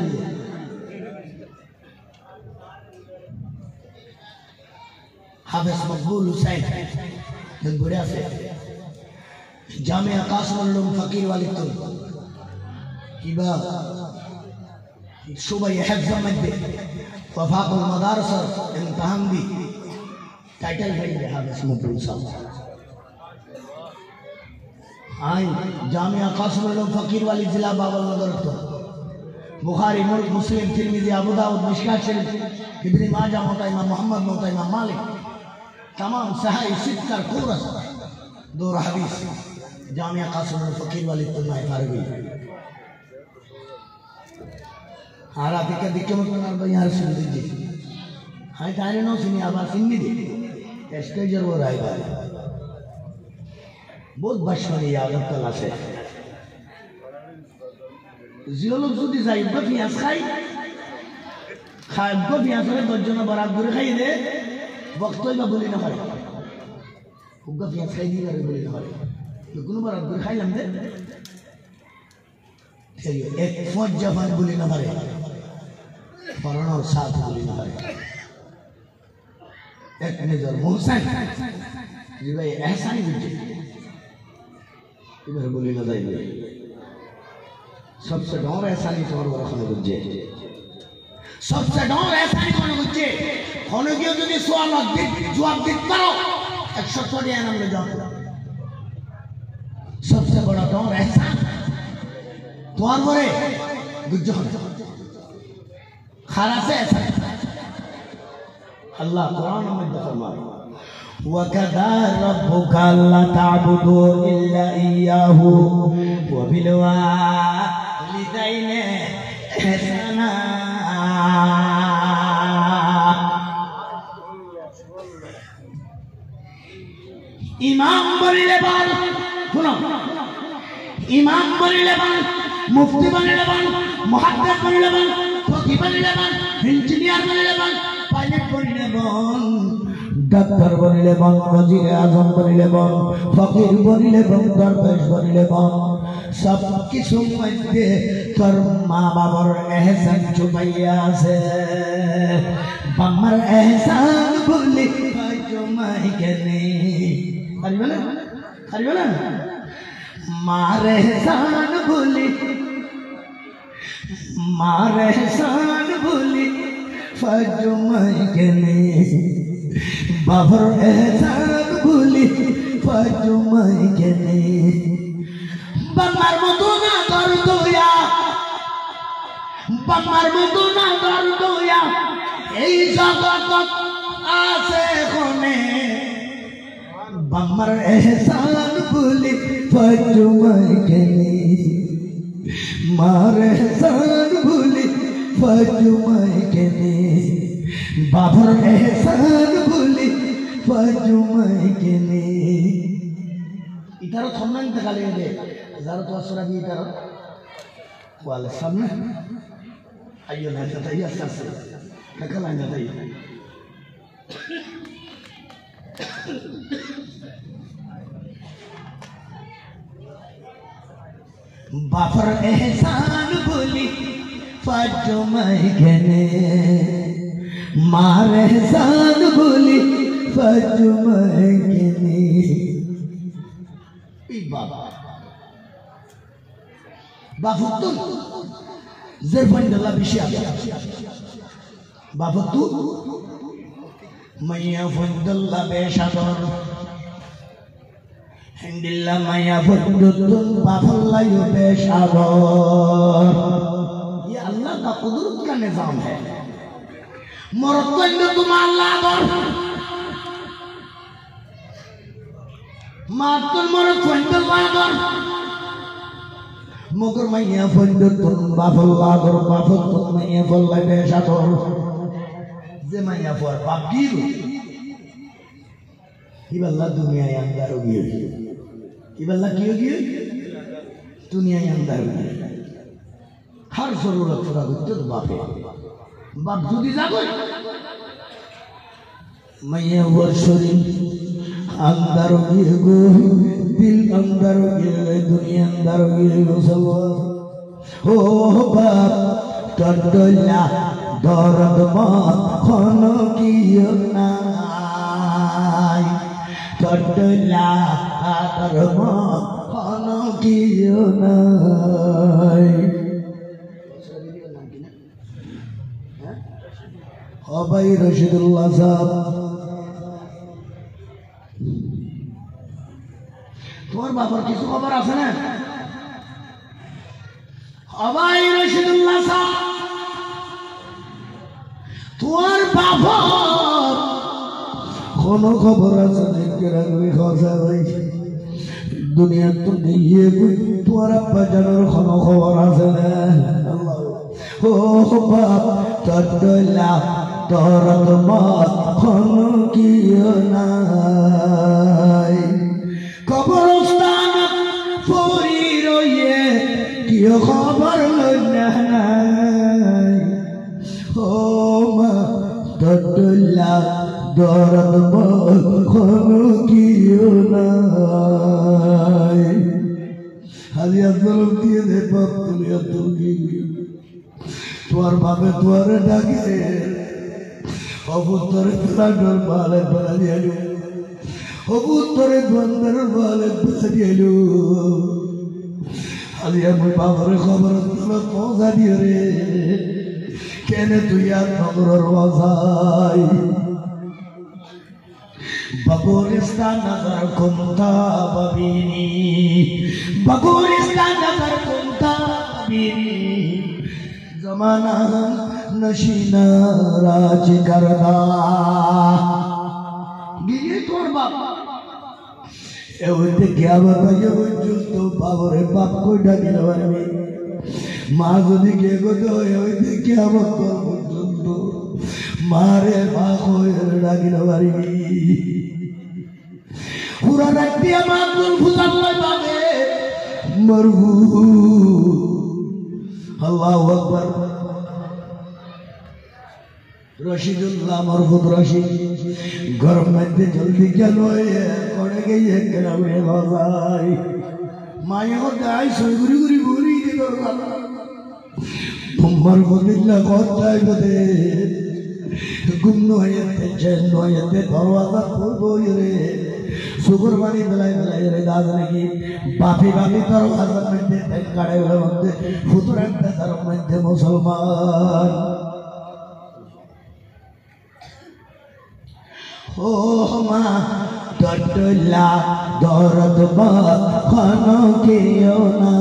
हाफिज मकबूल हुसैन एक बुढ़िया से जामिया कासिम उल फकीर वाली तो किबा सुबह हिफ्ज़ मद वफाकुल मदारस इम्तिहान दी टाइटल बड़ी है हाफिज मकबूल साहब आई जामिया कासिम उल फकीर वाली जिला बाबल नगर तो Bukhari Muslim Tirmidhi Abu Dawood Mishkat Sharif Ibn Majah Muwatta Imam Muhammad Mota इमाम मालिक तमाम सहाई सित्तर कोरस दो हदीस जामिया कासिम उल फकीर वाली तुलना फारगी आरा दिक्कत दिक्कत मत करना भाई यार सुन दीजिए हाय तारे नो सुनिए आवाज सुन दीजिए स्टेजर वो रहेगा বহুত বাসমানি আগরতল আছে জিওলক যদি যাই তো পেঁয়াজ খাই খাই গো পেঁয়াজ করে দশজন বরাদ করে খাই দে বক্তই বা বলি না পারে হুগা পেঁয়াজ খাই দিয়ে বলি না পারে কোনো বরাদ করে খাইলাম দে এক ফজ্জাফান বলি না পারে পরানোর সাথ বলি না পারে এক নিজর মোহসেন জি ভাই এহসানি বুঝে इधर बोली ना जाइए सबसे डर ऐसा नहीं तो और खाने बुझे सबसे डर ऐसा नहीं खाने बुझे खाने क्यों जो नहीं सवाल दिख जवाब दिख करो एक शब्द तो दिया नाम ले जाओ सबसे बड़ा डर ऐसा तो और बोले बुझे खाना से ऐसा अल्लाह कुरान में फरमाए وَكَذَا رَبُّكَ أَلَّا تَعْبُدُوا إِلَّا إِيَّاهُ وَبِالْوَالِدَيْنِ إِحْسَانًا ইমাম বলিলে বল শুনো ইমাম বলিলে বল মুফতি বলিলে বল মুহাদ্দিস বলিলে বল ফকিহ বলিলে বল ইঞ্জিনিয়ার বলিলে বল পাইলট বলিলে বল ডাক্তার বলিলে বল ওজিরে আজম বলিলে বল ফকির বলিলে বল দরবেশ বলিলে বল সব কিছু মধ্যে তোর মা বাবার এহসান চুপাইয়া আছে বাবার এহসান বলি ভাই জমাই কেনে পারিবে না পারিবে না মার এহসান বলি মার এহসান বলি ফাজমাই কেনে বাবার এহসান বলি ফাজমাই কেনে বাবার মতো না কর দয়া বাবার মতো না কর দয়া এই জগৎ আছে কোনে বাবার এহসান বলি ফাজমাই কেনে মার এহসান বলি ফাজমাই কেনে বাবার এহসান বলি ফাজমাই কেনে ইতারো সম্মান দেখালে দে যারা তো আসরা দিয়ে ইতারো ওয়ালে সামনে আইও না তো তাই আছে আছে কাকা লাইন না তাই বাবার এহসান বলি ফাজমাই কেনে মার এহসান বলি ফাজমাই কেনে এই বাবা বাফুতু জরফান্ডাল্লাহ বিশিয়া বাফুতু মাইয়া ফন্দাল্লাহ বেশাদর হিন্দিল্লাহ মাইয়া ফন্দুতুন বাফাল্লাহ বেশাদর ये अल्लाह का कुदरत का निजाम है मरतंद तुम अल्लाह दर मातन मरतंद वादर मगर मैया फंद तुम बाफल्ला दर बाफल तुम मैया फल्ला बेशा दर जे मैया फर बापीरो ये बल्ला दुनिया के अंदर हो गई ये बल्ला क्यों गई दुनिया के अंदर हो गई हर जरूरत पूरा करते तो बापे बाप जुदी जागो मैं वर्षोरी अंदर गिर गो दिल अंदर गिर दुनिया अंदर गिर गो सब हो बाप टटोला दर्द मत खानो कियो नाई टटोला दर्द मत खानो कियो नाई अबाई रशीदुल्लाह साहब তোমার বাবার কিছু খবর আছে না अबाई रशीदुल्लाह साहब তোমার বাবার কোনো খবর আছে দেখে রাখবি খোঁজা ভাই দুনিয়া তো দিয়ে তোমার আব্বা জানার কোনো খবর আছে না আল্লাহ ও বাপ টটলা দরদ মত খানো কিও নাই কবরস্থান তটলা দরদ কখনো কিও নাই হাজিয়া জলম দিয়ে দে বাপ তুলিয়া তুমি তোমার বাপে তোমারে ডাকে অপুত্তরে তোলাডর বালে বেড়া দিয়ালু অপুত্তরে দ্বন্দ্বের বালে বেড়া দিয়ালু হাজিয়া মুই বাপরে খবর তলত পৌঁছা দিও রে কেনে তুই আর নগরের বাসাই Baguristan nagar kunta babini Baguristan nagar kunta babini Zamana nashina raj karda Giye tor bab Evde kya bataye justo babore bab ko dagil warme Ma jodi ke godo evde kya bator justo Mare ma khoyer dagil warme पूरा रखिया मातुल फुजल्ला बाबे मरहू अल्लाहु अकबर रशीदुल्लाह मरहूद रशीद गरम में जल्दी चलो ये पड़ गई है ग्रामे बाबाई माया को दाई सुगुरी गुरी गुरी दे दो मरहूदिल्लाह को दाई बदे गुम्नो है ते चैनो है ते दरवाजा खोल दो ये सुगर वाली बेलाय बेलाय रे दाद लगी बाफी बाफी करो हजरत में दे कड़े हुए वक्त फुतुरन पे धर्म में दे मुसलमान ओ मां टटला दर्द बा खानो के ना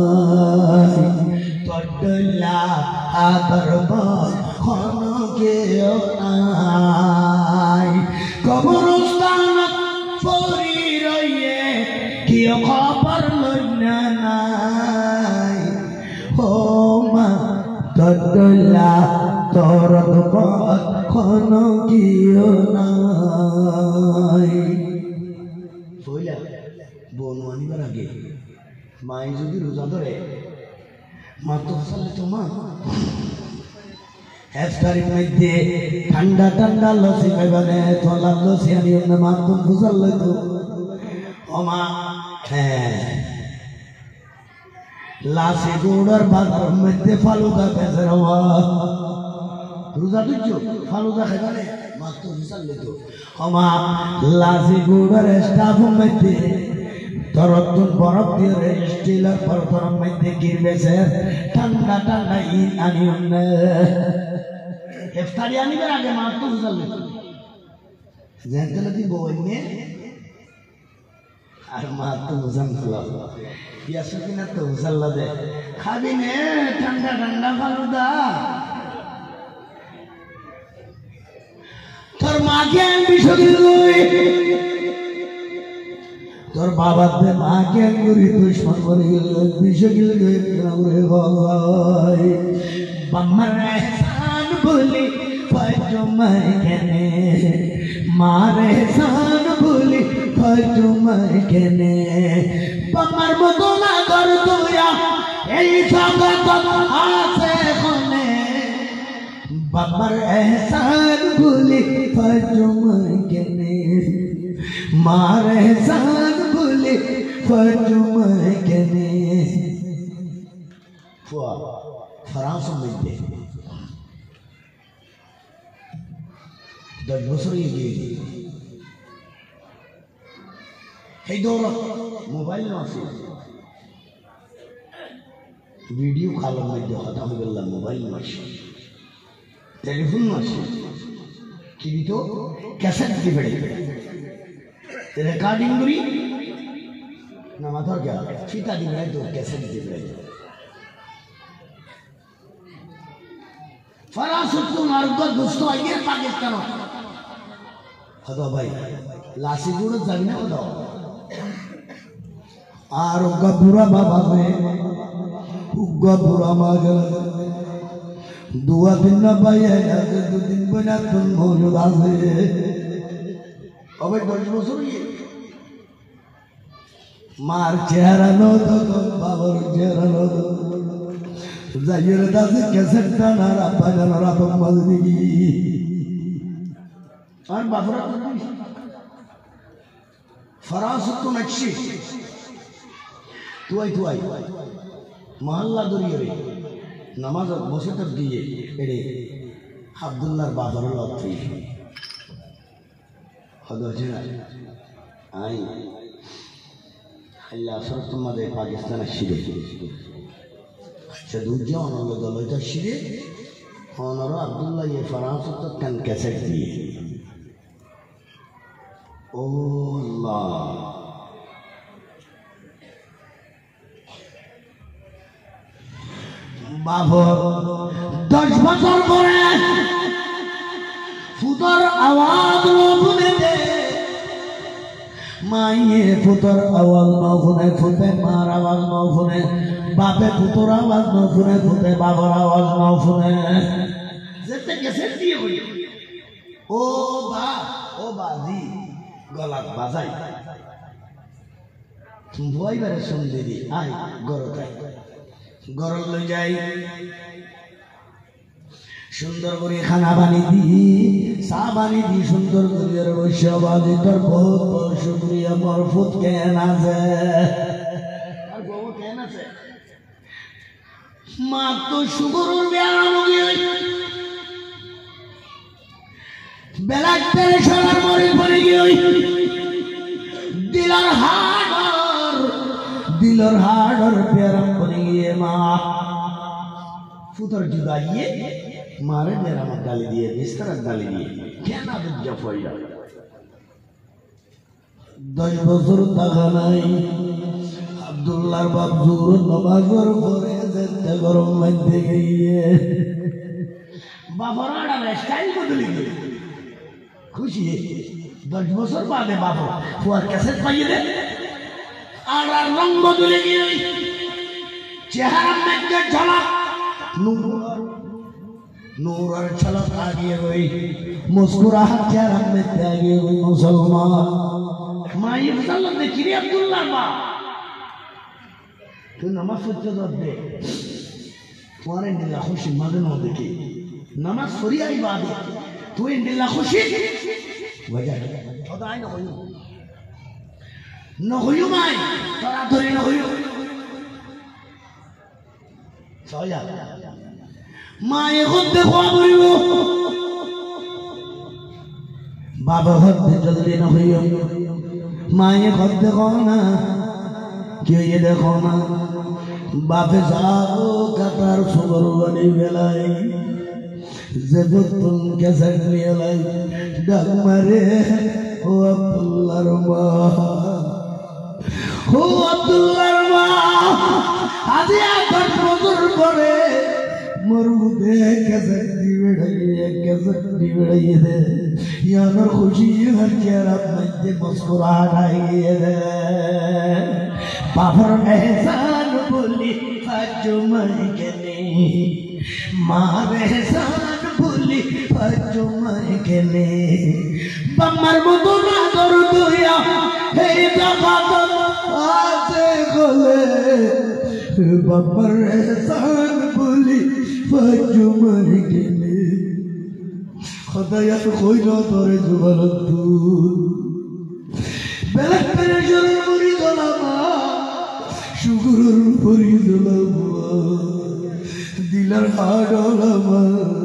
टटला आदर बा खानो के ना कब्रिस्तान Puri roye kiyo khabar lonna nai oh ma tadla torad bat khono kiyo nai boila bonwani barage mai jodi roja dore ma to sale to ma Eftarin medde thanda thanda losi khaibane thola losi ani na matum buzal lego oma eh lasi gudar bazar medde faluda bezrawa roza dujjo faluda khaibane matum buzal lego oma lasi gudar staff medde torotun borok dire stilar portoram medde girbe se thanda thanda in ani unne इफ्तारी आने पर आगे मार तो उसल ले जैसे लगी बोलने आर मार तो उसल चला या सुकिना तो उसल लगे खाबी ने ठंडा ठंडा फालूदा तोर माँ के बिशगिल गई तोर बाबा ते माँ के गुरी दुश्मन बनी गई बिशगिल गई नामुरे बाबाई बम्मर बोली फटो मैं कहने मारे सान बोली फटो मैं कहने पमर मुदुना कर दुया यही संगत आसे होने बमर एहसान बोली फटो मैं कहने मारे सान बोली फटो मैं कहने फुआ फ्रांस में दे दस बছর এগিয়ে গিয়ে এই দৌড় মোবাইল আছে ভিডিও কালের মধ্যে কথা বললাম মোবাইল আছে টেলিফোন আছে কি তো ক্যাসেট দিবে রেকর্ডিং করি না মাথার কি ফিতা দিবে তো ক্যাসেট দিবে ফরাসুতু মারুদ দোস্ত আইয়ে পাকিস্তান হদো ভাই লাসি গুড় যাবি না হদো আর উগা বুড়া বাবা মে উগা বুড়া মাগল দুয়া দিন না ভাই আগে দুদিন বনা তুম মৌজুদ আছে অবে দশ বছর মার চেহারা নো তো বাবার চেহারা নো जाइए दास कैसे टाना रापा जाना रापा मजदी আর বাবরা ফরাসত নকশি তুই তুই মহল্লা দরিয়ে রে নামাজ বসে তক দিয়ে এরে আব্দুল্লাহর বাবার লত্রি হদছে না আই আল্লাহ সরত মাদে পাকিস্তানের শিরে সেদুজ্জা অনল দলইতা শিরে অনর আব্দুল্লাহ ইয়ে ফরাসত কান ক্যাসেট দিয়ে ও আল্লাহ বাবর দশ বছর পরে ফুতর আওয়াজ শুনে দে মাইয়ে ফুতর আওয়াজ ন শুনে ফুতে মার আওয়াজ ন শুনে বাপে ফুতর আওয়াজ ন শুনে ফুতে বাবার আওয়াজ ন শুনে যেতে গেছে দিয়ে বলি ও বা ও বাজি গলাত বাজাই ভয় বেড়ে শুনতে দি আই গরতাই গরম লই যাই সুন্দর করে খানা বানি দি চা বানি দি সুন্দর করে বৈশ্য বাজি তোর বহুত বহুত শুক্রিয়া মোর ফুট কেন আছে আর বউ কেন আছে মা তো শুকরুর বেয়ানো গিয়ে বেলাক পেরে সরার মরে পড়ে গিয়ে দিলার হাড় দিলর হাড়র পেরাম করে গিয়ে মা ফুতর জুদাইয়ে মারে বেরামত গালি দিয়ে বিস্তার গালি দিয়ে কেন বুঝা পড়ল দশ বছর টাকা নাই আব্দুল্লাহর বাপ জোর নমাজর পরে যেতে গরম মধ্যে গিয়ে বাবার আড়ালে স্টাইল বদলে গিয়ে খুশি দশ বছর বাদে বাবা ফুয়ার ক্যাসেট পাইয়ে দে আর আর রং বদলে গিয়ে চেহারা মেঘে ঝলক নূর নূর আর ঝলক আগিয়ে ওই মুস্কুরাহত চেহারা মেঘে আগিয়ে ওই মুসলমান মাই সাল্লাল্লাহু দেখি রে আব্দুল্লাহ মা তুই নামাজ পড়তে দে তোমারে নিলা খুশি মাঝে ন দেখি নামাজ সরিয়া ইবাদত তুই নিলা খুশি वजह খোদাই না হইও না হইও মাই তোরা ধরে না হইও সয়া মায়ে হতে খবরিব বাবা হতে জলদি না হইও মায়ে হতে কোনা কে ये देखो ना বাপে যাও কাটার সবর বানি বেলায় জবতুন কেসেট নিয়ে লাই ডাক মারে ও আব্দুল্লাহর মা ও আব্দুল্লাহর মা আজি আট বছর পরে মরুদে কেসেট দিবে ঢাইয়ে কেসেট দিবে ঢাইয়ে দে ইয়ানোর খুশি হর চেহারাত মধ্যে মুস্কুরাহট আইয়ে দে বাবার এহসান বলি আজ মাই গেলে মার এহসান বলি আজ মাই গেলে বাম্মার মতো না তোর দুইয়া এই জগৎ আছে গলে বাবার এহসান বলি আজ মাই গেলে খোদায়াত কইল তোরে জুবানত বেলাক পেরে জোরে মরি দলামা শুকুরুর পরি দলামা দিলার হাড়লামা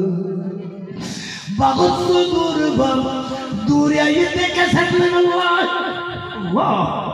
বাগত দূর বাম দূরে আইয়ে দেখে সাকলেন আল্লাহ আল্লাহ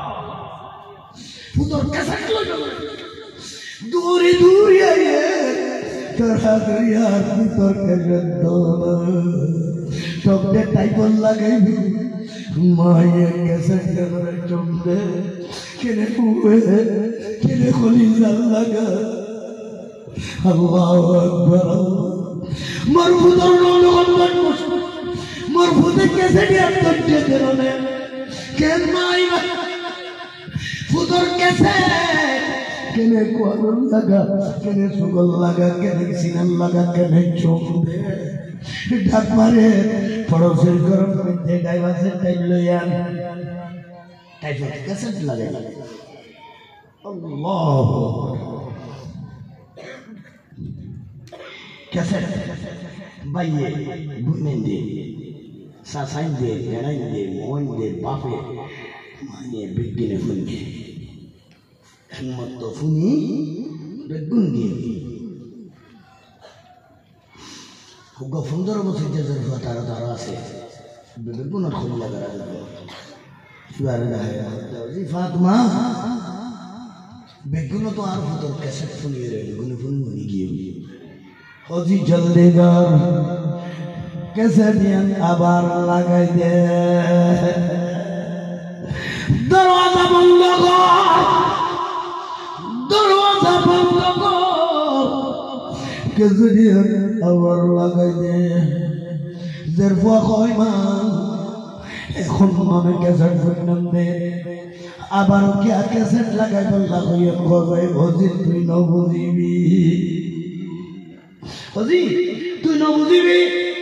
ফুতর কাছে লইল দূরে দূরে আইয়ে তোর হাদরিয়ার ফুতর কাছে দোলা টকতে টাইপল লাগাইবি মায়ে কেসে করে চমদে কেনে পুয়ে কেনে খলিজাল লাগা আল্লাহু আকবার মরফুদর নলগন মরফুদে কেসে দিয়ে তজ্জে দেরনে কেন মাই ফুদর কেসে কেনে কোয়াল লাগা কেনে সুগল লাগা কেনে সিনাল লাগা কেনে চমদে ঢাক মারে পড়োসের গরম মধ্যে ডাইভার্সের টাইম লইয়ান টাইফয়েড ক্যাসেট লাগে আল্লাহ ক্যাসেট বাইয়ে বুমেন্দি সাসাইন দে জেনাইন দে মোহন দে বাপে মানে বিজ্ঞানে ফুনি একমত ফুনি বেগুন দিয়ে হুগ সুন্দর বছর যে তারা তারা আছে বেগুনের খুল্লা করা যাবে ফাতমা বেগুন তো আর ফুটোর ক্যাসেট ফুনিয়ে রে বেগুন ফুনি ফুনি গিয়ে হজি জলদি গর ক্যাসেট আবার লাগাই দে দরওয়াজা বন্ধ কর দরওয়াজা বন্ধ কর ক্যাসেট আবার লাগাই দে জেরফা কয় মা এখন মনে ক্যাসেট ফুনাম দে আবার কি ক্যাসেট লাগাই বললা কইয়া কই হজি তুই ন বুঝিবি হজি তুই ন বুঝিবি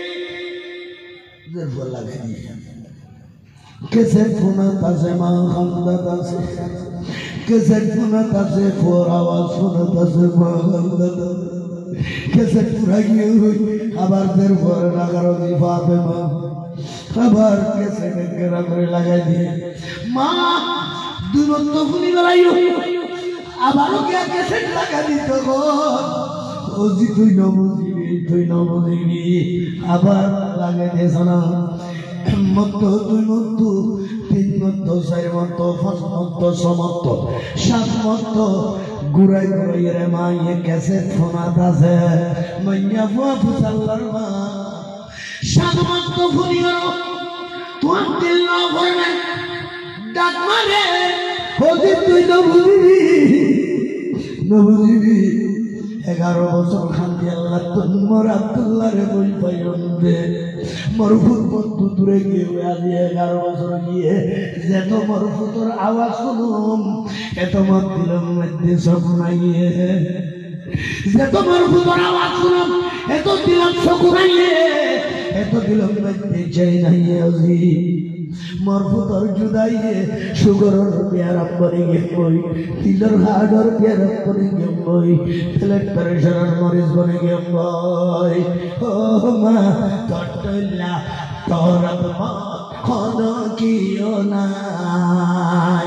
জেরফা লাগাই দি ক্যাসেট ফোনা তাছে মা খান্দা তাছে ক্যাসেট ফোনা তাছে ফোর আওয়াজ ফোনা তাছে মা খান্দা ক্যাসেট পুরা গিয়ে আবার জেরফা লাগার দি ফাতেমা আবার ক্যাসেট গেরা করে লাগাই দিয়ে মা দুরন্ত ফুলি বেলাইও আবারও কে ক্যাসেট লাগা দিত গো ওজি তুই ন বুঝিবি তুই ন বুঝিবি আবার লাগাই দিয়েছ না মত দুই মত তিন মত চার মত পাঁচ মত সমত সাত মত ঘুরাই ঘুরাই রে মা ইয়ে ক্যাসেট ফোনাত আছে মাইয়া ফুয়া ফুসাল্লার মা সাত মত ফুলি গেল তোমার দিল না ভরবে ডাক মারে হজি তুই ন বুঝিবি ন বুঝিবি এগারো বছর খান্তি আল্লাহ তোমার আব্দুল্লাহ রে বই পাইন দে মরফুত বন্ধু দূরে গিয়ে আজি এগারো বছর গিয়ে যে তো মরফুতর আওয়াজ শুনুম এত মত দিলাম মধ্যে শকুনাইয়ে যে তো মরফুতর আওয়াজ শুনুম এত দিলাম শকুনাইয়ে এত দিলাম মধ্যে চাই নাইয়ে আজি মরফুতর জুদাইয়ে সুগরর পেয়ারা পরে গেমই তিলর হাড়র পেয়ারা পরে গেমই ব্লাড প্রেশারের মরিজ বনে গেমই ও মা তটলা তোরব মা কোন কিও নাই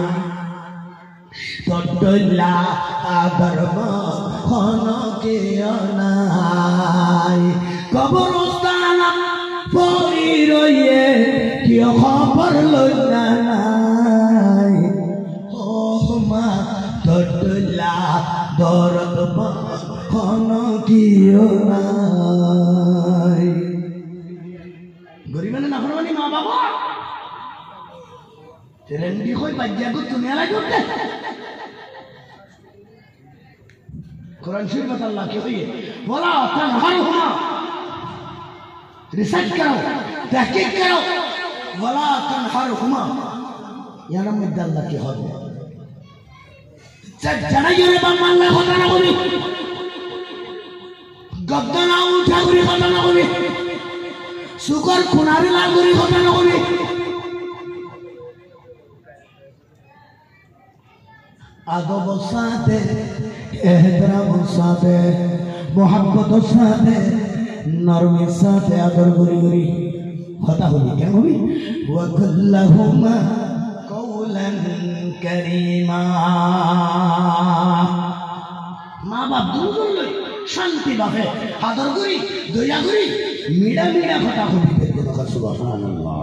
তটলা আদর মা কোন কিও নাই কবরস্থান পরি রইয়ে কি খবর লইনা নাই ও মা তটলা দরদ মা কোন কিও নাই গরিব না হরমানি মা বাবা রেন্ডি কই বাজ্জা গো তুমি আলাই করতে কোরআন শরীফ আল্লাহ কে কইয়ে বলা তানহারহুমা रिसर्च करो तहकीक करो वला तनहरहुमा यार में अल्लाह की हद है जड़ाइयो रे बामान ला কথা না কবি গদ্দনা উঠা করি কথা না কবি সুকর খুনারি লাল করি কথা না কবি আদব সাথে এহতরাম সাথে মোহাব্বত সাথে নরমের সাথে আদর করি করি কথা হবি কেন হবি ওয়াকুল্লাহুমা কওলান কারীমা মা বাপ দুজন লই শান্তি ভাবে আদর করি দয়া করি মিডা মিডা কথা হবি দেখো সুবহানাল্লাহ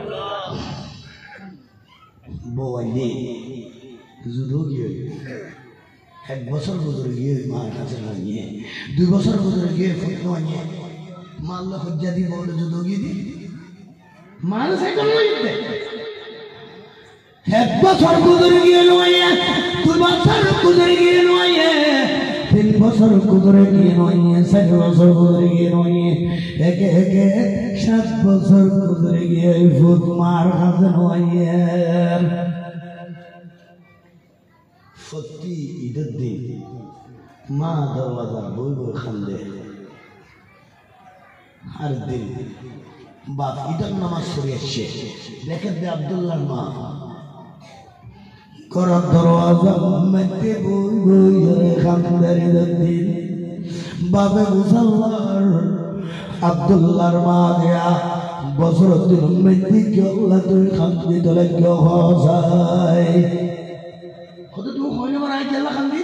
বওয়ালি যুদ্ধ গিয়ে এক বছর গুজরে গিয়ে মার কাছে লাগিয়ে দুই বছর গুজরে গিয়ে ফটো নিয়ে মাল্লা হজ্জা দি বলে যুদ্ধ গিয়ে দি মাল সাইকেল লইতে এক বছর গুজরে গিয়ে নয় দুই বছর গুজরে গিয়ে নয় তিন বছর গুজরে গিয়ে নয় চার বছর গুজরে গিয়ে নয় একে একে সাত বছর গুজরে গিয়ে ফুট মার কাছে নয় সত্যি ঈদের দিন মা দরওয়াজা বই বই খান্দে আর দিন বাপ ঈদের নামাজ পড়ে আসছে দেখেন দে আব্দুল্লাহর মা করার দরওয়াজা মধ্যে বই বই খান্দে ঈদের দিন বাপে মুসাল্লার আব্দুল্লাহর মা দেয়া বছর দিন মেদি গলা তুই খান্দি দলে গহসাই কত তুমি কইলে মার আই তেলা খান্দি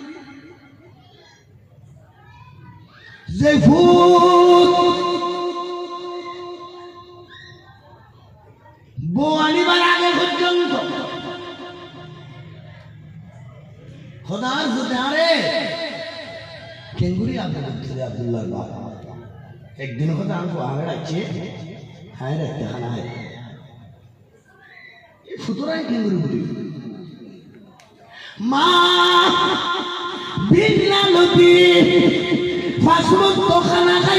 যে ফুল বোয়ালি বার আগে পর্যন্ত খোদার ফুটারে কেঙ্গুরি আব্দুল আব্দুল্লাহ বাবা একদিন কথা আমাকে আগে রাখছে হায় রাখতে খানা হয় এই ফুতরাই কেঙ্গুরি বলি মা বিল্লা লতি ফাসমত তো খানা খাই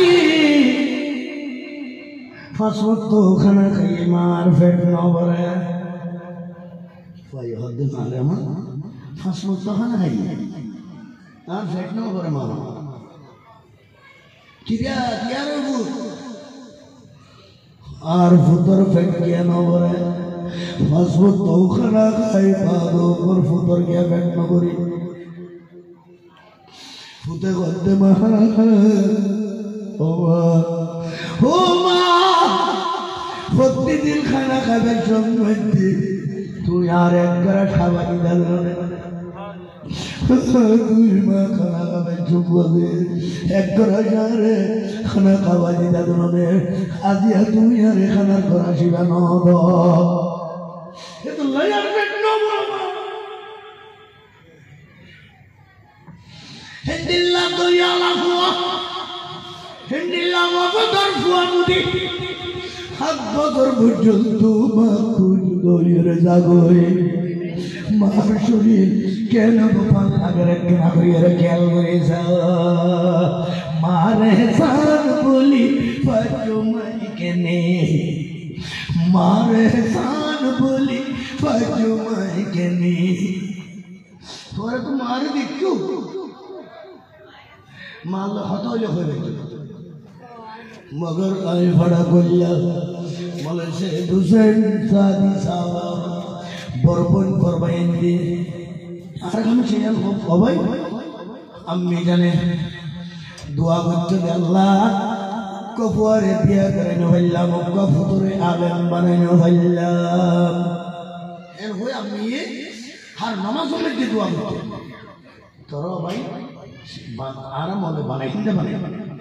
ফাসমত তো খানা খাই মার ফেট নবরে ভাই হদ্দ মারে মা ফাসমত তো খানা খাই আর ফেট নবরে মা কিরা কিয়ার ভূত আর ফুতর ফেট কিয়া নবরে ফাসমত তো খানা খাই পাদো পর ফুতর কিয়া ফেট নবরি ফুতে গদ্দে মা ও মা ও মা প্রতিদিন খানা খাবে সময় তুই আর একবার খাবারই দাঁড়ানো তুই মা খানা খাবে চুপবে একবার যারে খানা খাবারই দাঁড়ানো আজিয়া তুমি আর খানার করা শিবা নব এ তো লয়ার পেট নব হেন্দিল্লা দয়ালা ফুয়া হেন্দিল্লা মগদর ফুয়া মুদি হাত বদর পর্যন্ত মা তুই দয়ের জাগরে মার শরীর কেন গোপাল আগরে কেন করিয়ে খেয়াল করে মারে সার বলি পাচো মাই কেনে মারে সার বলি পাচো মাই কেনে তোরা তো মারে দেখছো মাল হতলে হয়ে গেছে मगर आई बड़ा गोलिया बोले से दुसरे शादी सावा बरबन बरबाइंदी आर हम चैनल को अबई अम्मी जाने दुआ करते अल्लाह को पुआरे दिया करें वल्ला मुक्का फुतुरे आलम बनाने वल्ला इन हुए अम्मी ये हर नमाज़ों में की दुआ करते तोरो भाई आराम वाले बनाए हिंदे बनाए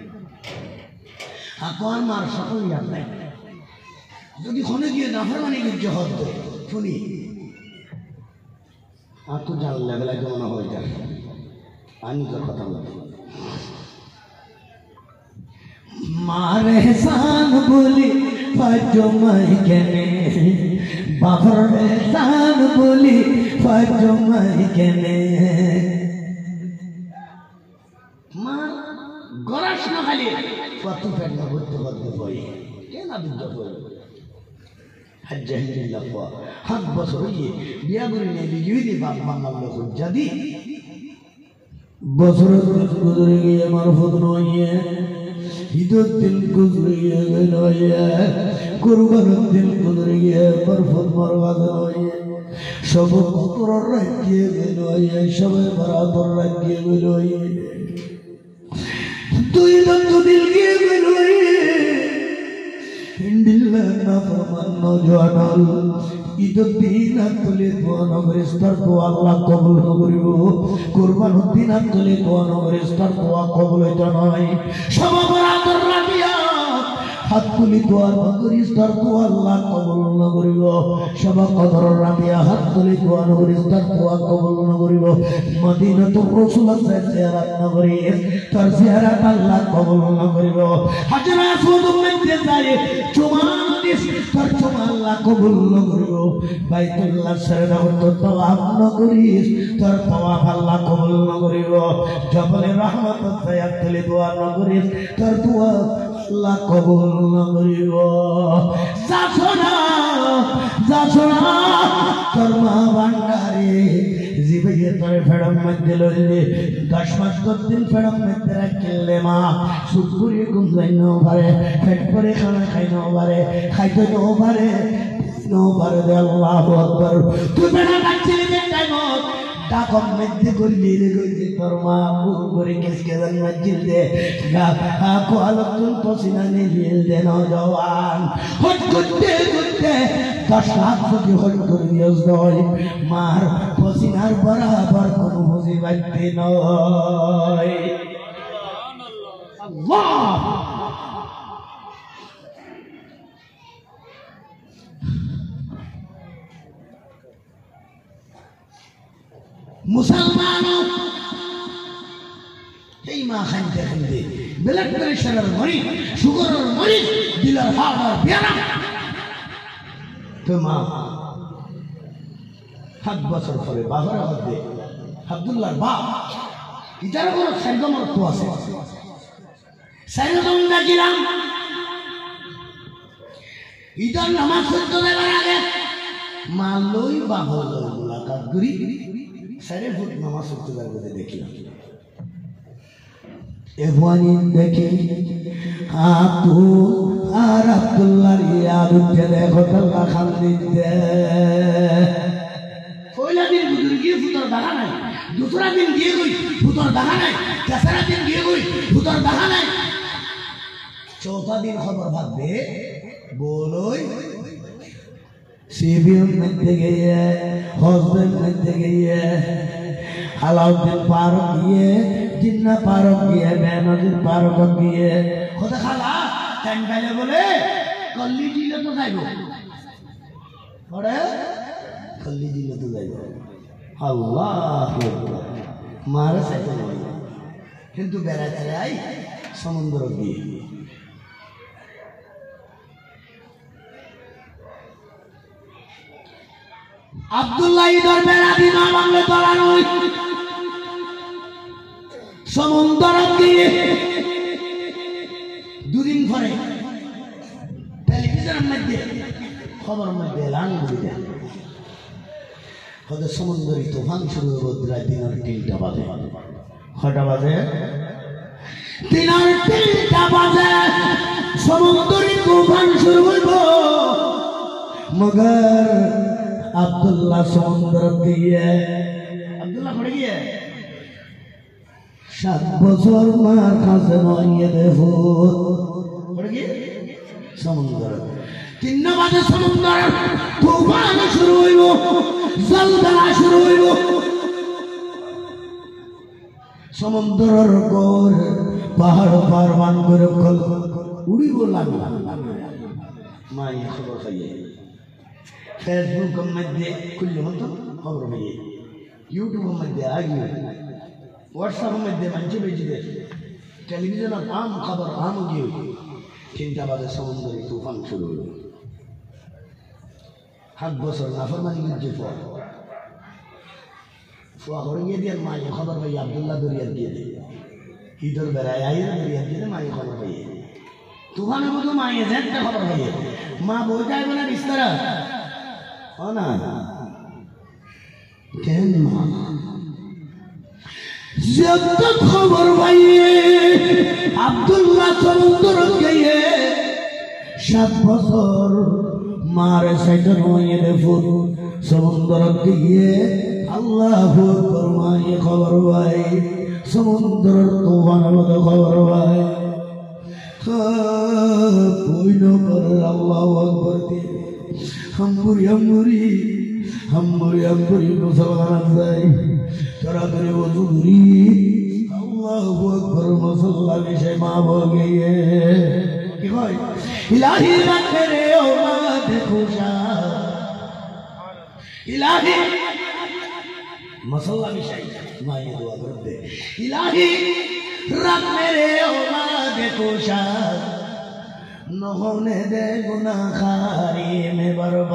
আকর মার সকল ইয়াদ নাই যদি খনে গিয়ে নাফরমানি করছে হত শুনি আর তো জাল লাগলা কেমন হয়ে যায় আমি তো কথা বলি মারে সান বলি পাঁচো মাই কেনে বাপর সান বলি পাঁচো মাই কেনে মা গরাস না খালি কত পেট না ভর্তি করতে পারি কেন বিদ্য করে হাজ্জাহিল্লাহ হাত বছর হইয়ে বিয়া করে নিয়ে বিজুইদি বাপ মামার লোক যদি বছর গুজরে গিয়ে আমার ফুত নইয়ে ঈদের দিন গুজরে গিয়ে নইয়ে কুরবানের দিন গুজরে গিয়ে আমার ফুত মরবাদ নইয়ে সব পুত্রর রাখিয়ে নইয়ে সবাই বরাবর রাখিয়ে নইয়ে তুই তো দিল গিয়ে বেরোই হিন্দিল্লা না ফরমান নজওয়ান ঈদের দিন তুলে দোয়া নগরে স্তর দোয়া আল্লাহ কবুল করিব কুরবানের দিন তুলে দোয়া নগরে স্তর দোয়া কবুল হইতো নয় সব বরাবর রাখিয়া হাত তুলি দোয়া নগরে স্তর দোয়া আল্লাহ কবুল না করিব সব কদর রাখিয়া হাত তুলি দোয়া নগরে স্তর দোয়া কবুল না করিব মদিনাতুর রাসূলুল্লাহ জিয়ারত না করি তার জিয়ারত আল্লাহ কবুল না করিব হাজরা আসওয়াদ মধ্যে যায় চুমানিস তার চুমা আল্লাহ কবুল না করিব বাইতুল্লাহ শরীফ তো তওয়াফ না করিস তার তওয়াফ আল্লাহ কবুল না করিব জবলে রহমত সায়াত তুলি দোয়া না করিস তার দোয়া আল্লাহ কবুল না করিব যাছনা যাছনা তোর মা ভান্ডারে জিবে তোর ফেড়ম মধ্যে লইলে দশ মাস দশ দিন ফেড়ম মধ্যে রাখলে মা সুপুরি ঘুম যাই ন পারে পেট করে খানা খাই ন পারে খাইতে ন পারে ন পারে আল্লাহু আকবার তুই বেটা ডাকছিলি যে টাইম ডাকম মধ্যে গলি রে গলি তোর মা করে কিসকে জন্মত জিলদে গা কো আলতুন পসিনা নে জিলদে নজওয়ান হট করতে করতে দশ লাখ কোটি হট করে দিয়েছ নয় মার পসিনার বরাবর কোনো মুসিবত নয় আল্লাহ মুসলমানও এই মা খাইতে খাইতে ব্লাড প্রেশারের মরিজ সুগারের মরিজ দিলের হাড়ের ব্যায়াম তো মা সাত বছর পরে বাজারে মধ্যে আব্দুল্লাহর বাপ ইটার কোনো সাইগমরত্ব আছে সাইগম দাজিলাম ইটার নামাজ পড়তে দেবার আগে মা লই বাবা লই মুলাকাত করি সারে ফুট নামাজ পড়তে যাবে দেখলাম এভানি দেখে আপু আর আব্দুল্লাহর ইয়াদ উঠে দেখো তাল্লা খান দিতে পয়লা দিন গুজর গিয়ে ফুতর দেখা নাই দুসরা দিন গিয়ে গই ফুতর দেখা নাই তেসরা দিন গিয়ে গই ফুতর দেখা নাই চৌথা দিন খবর ভাববে বলোই শিবির মধ্যে গিয়ে হসবেন মধ্যে গিয়ে আলাউদ্দিন পার্ক গিয়ে জিন্না পার্ক গিয়ে বেনজির পার্ক গিয়ে কোথা খালা টাইম পাইলে বলে কল্লি দিলে তো যাইব ওরে কল্লি দিলে তো যাইব আল্লাহ মারা চাইতে নয় কিন্তু বেড়াতে যাই সমুদ্র গিয়ে আব্দুল্লাহ ইদর বেড়া দিন বাংলা তলানো সমুদ্র গিয়ে দুদিন পরে টেলিভিশনের মধ্যে খবর মধ্যে এলান করে হয়তো সমুদ্রী তুফান শুরু হবো রাত দিনের তিনটা বাজে কটা বাজে দিনের তিনটা বাজে সমুদ্রী তুফান শুরু হইব মগর আব্দুল্লাহ সমুদ্র গিয়ে আব্দুল্লাহ পড়ে গিয়ে সাত বছর মার কাছে নয় দেখো পড়ে গিয়ে সমুদ্র তিন বাজে সমুদ্র তুফান শুরু হইব জলদলা শুরু হইব সমুদ্রের গোর পাহাড় পার মান করে উড়িব লাগলা মাই খবর খাইয়ে फेसबुक मध्य कुछ होतो खबर पाइए यूट्यूब मध्य आगे व्हाट्सएप मध्य मंचे भेजिए टेलीविजन आम खबर आम गई चिंता बादे समुद्री तूफान शुरू हुई हाथ बसर नाफरमानी गुज्जे फुआ फुआ हो गई दिया माँ ये खबर पाइए अब्दुल्ला दुरिया दिए दे इधर बेराए आई ना दुरिया दिए दे माँ ये खबर पाइए तूफान में तो माँ ये जेट खबर पाइए माँ बोल जाए बना बिस्तर ना जब तक खबर पाइए अब्दुल्लाह समुद्र गए सात बছর मारे सैतन हुए देखो समुद्र गए अल्लाह আকবার माए खबर पाए समुद्र तूफान में खबर पाए कोई न कर अल्लाह अकबर के हम्बुरी हम्बुरी हम्बुरी हम्बुरी मुसलमान जाए तोरा करे वो दूरी अल्लाहु अकबर मुसल्ला विषय माँ हो गई है कि कोई इलाही ना करे ओ मात खुशा इलाही मुसल्ला विषय माँ ये दुआ करते इलाही रब मेरे ओ मात खुशा न होने दे गुनाहगारी में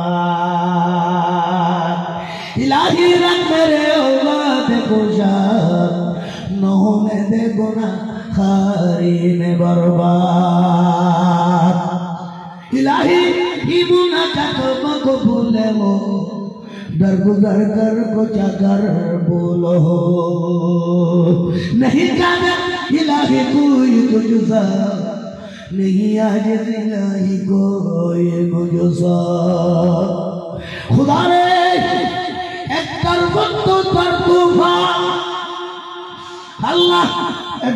बर्बाद इलाही रंग मेरे औलाद खुशा न होने दे गुनाहगारी में बर्बाद इलाही इबुना कतब को भूले हो दरगुजर कर को जाकर बोलो नहीं जाने इलाही कोई तुझसा नहीं आज इलाही कोई मुझसा खुदा रे एक तरफ तो तरफ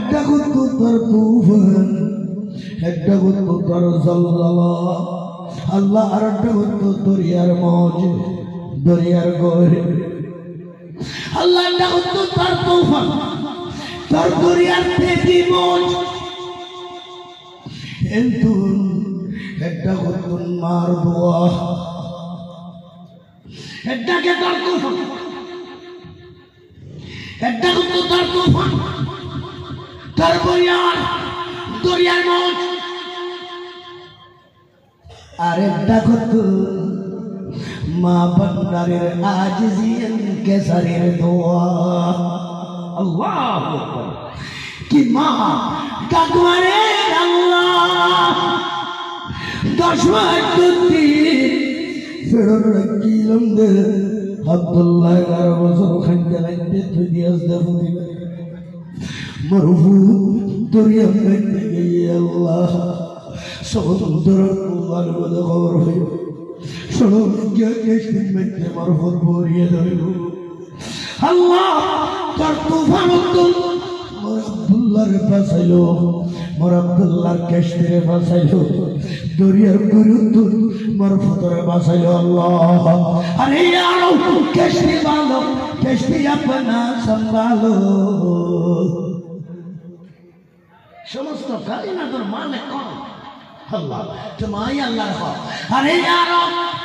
একটা কত তোর তুফান, একটা কত তোর জলজলা আল্লাহ, আর একটা কত দরিয়ার মৌজ, দরিয়ার গড়ে আল্লাহ, একটা কত তোর তুফান, তোর দরিয়ার তেজি মৌজ, কিন্তু একটা কত মার দোয়া, এটাকে তোর তুফান, একটা কত তোর তুফান, তোর দরিয়ার দরিয়ার মৌজ, আর একটা কত মা বন্দারের আজিজি কেসারের দোয়া। আল্লাহু আকবার। কি মা কাকুয়ারে আল্লাহ দশ মাস দুটি ফেরত রাখিলাম দে আব্দুল্লাহ এগারো বছর খাইতে লাগতে তুই দিয়াস দেখি মরুভু দরিয়া মেঘে গিয়ে আল্লাহ সমুদ্র কুমার বলে খবর হইল সমুদ্র কেষ্টির মেঘে মরফর ভরিয়ে ধরিল আল্লাহ তোর তুফান মোর আব্দুল্লাহর বাঁচাইল, মোর আব্দুল্লাহর কেষ্টিরে বাঁচাইল, দরিয়ার গুরুত্ব মোর ফুতরে বাঁচাইল আল্লাহ। আরে আরো কেষ্টি ভালো, কেষ্টি আপনা সম্ভালো, সমস্ত কালিমাতুর মালিক কোন আল্লাহ, তোমাই আল্লাহর হক। আরে আরো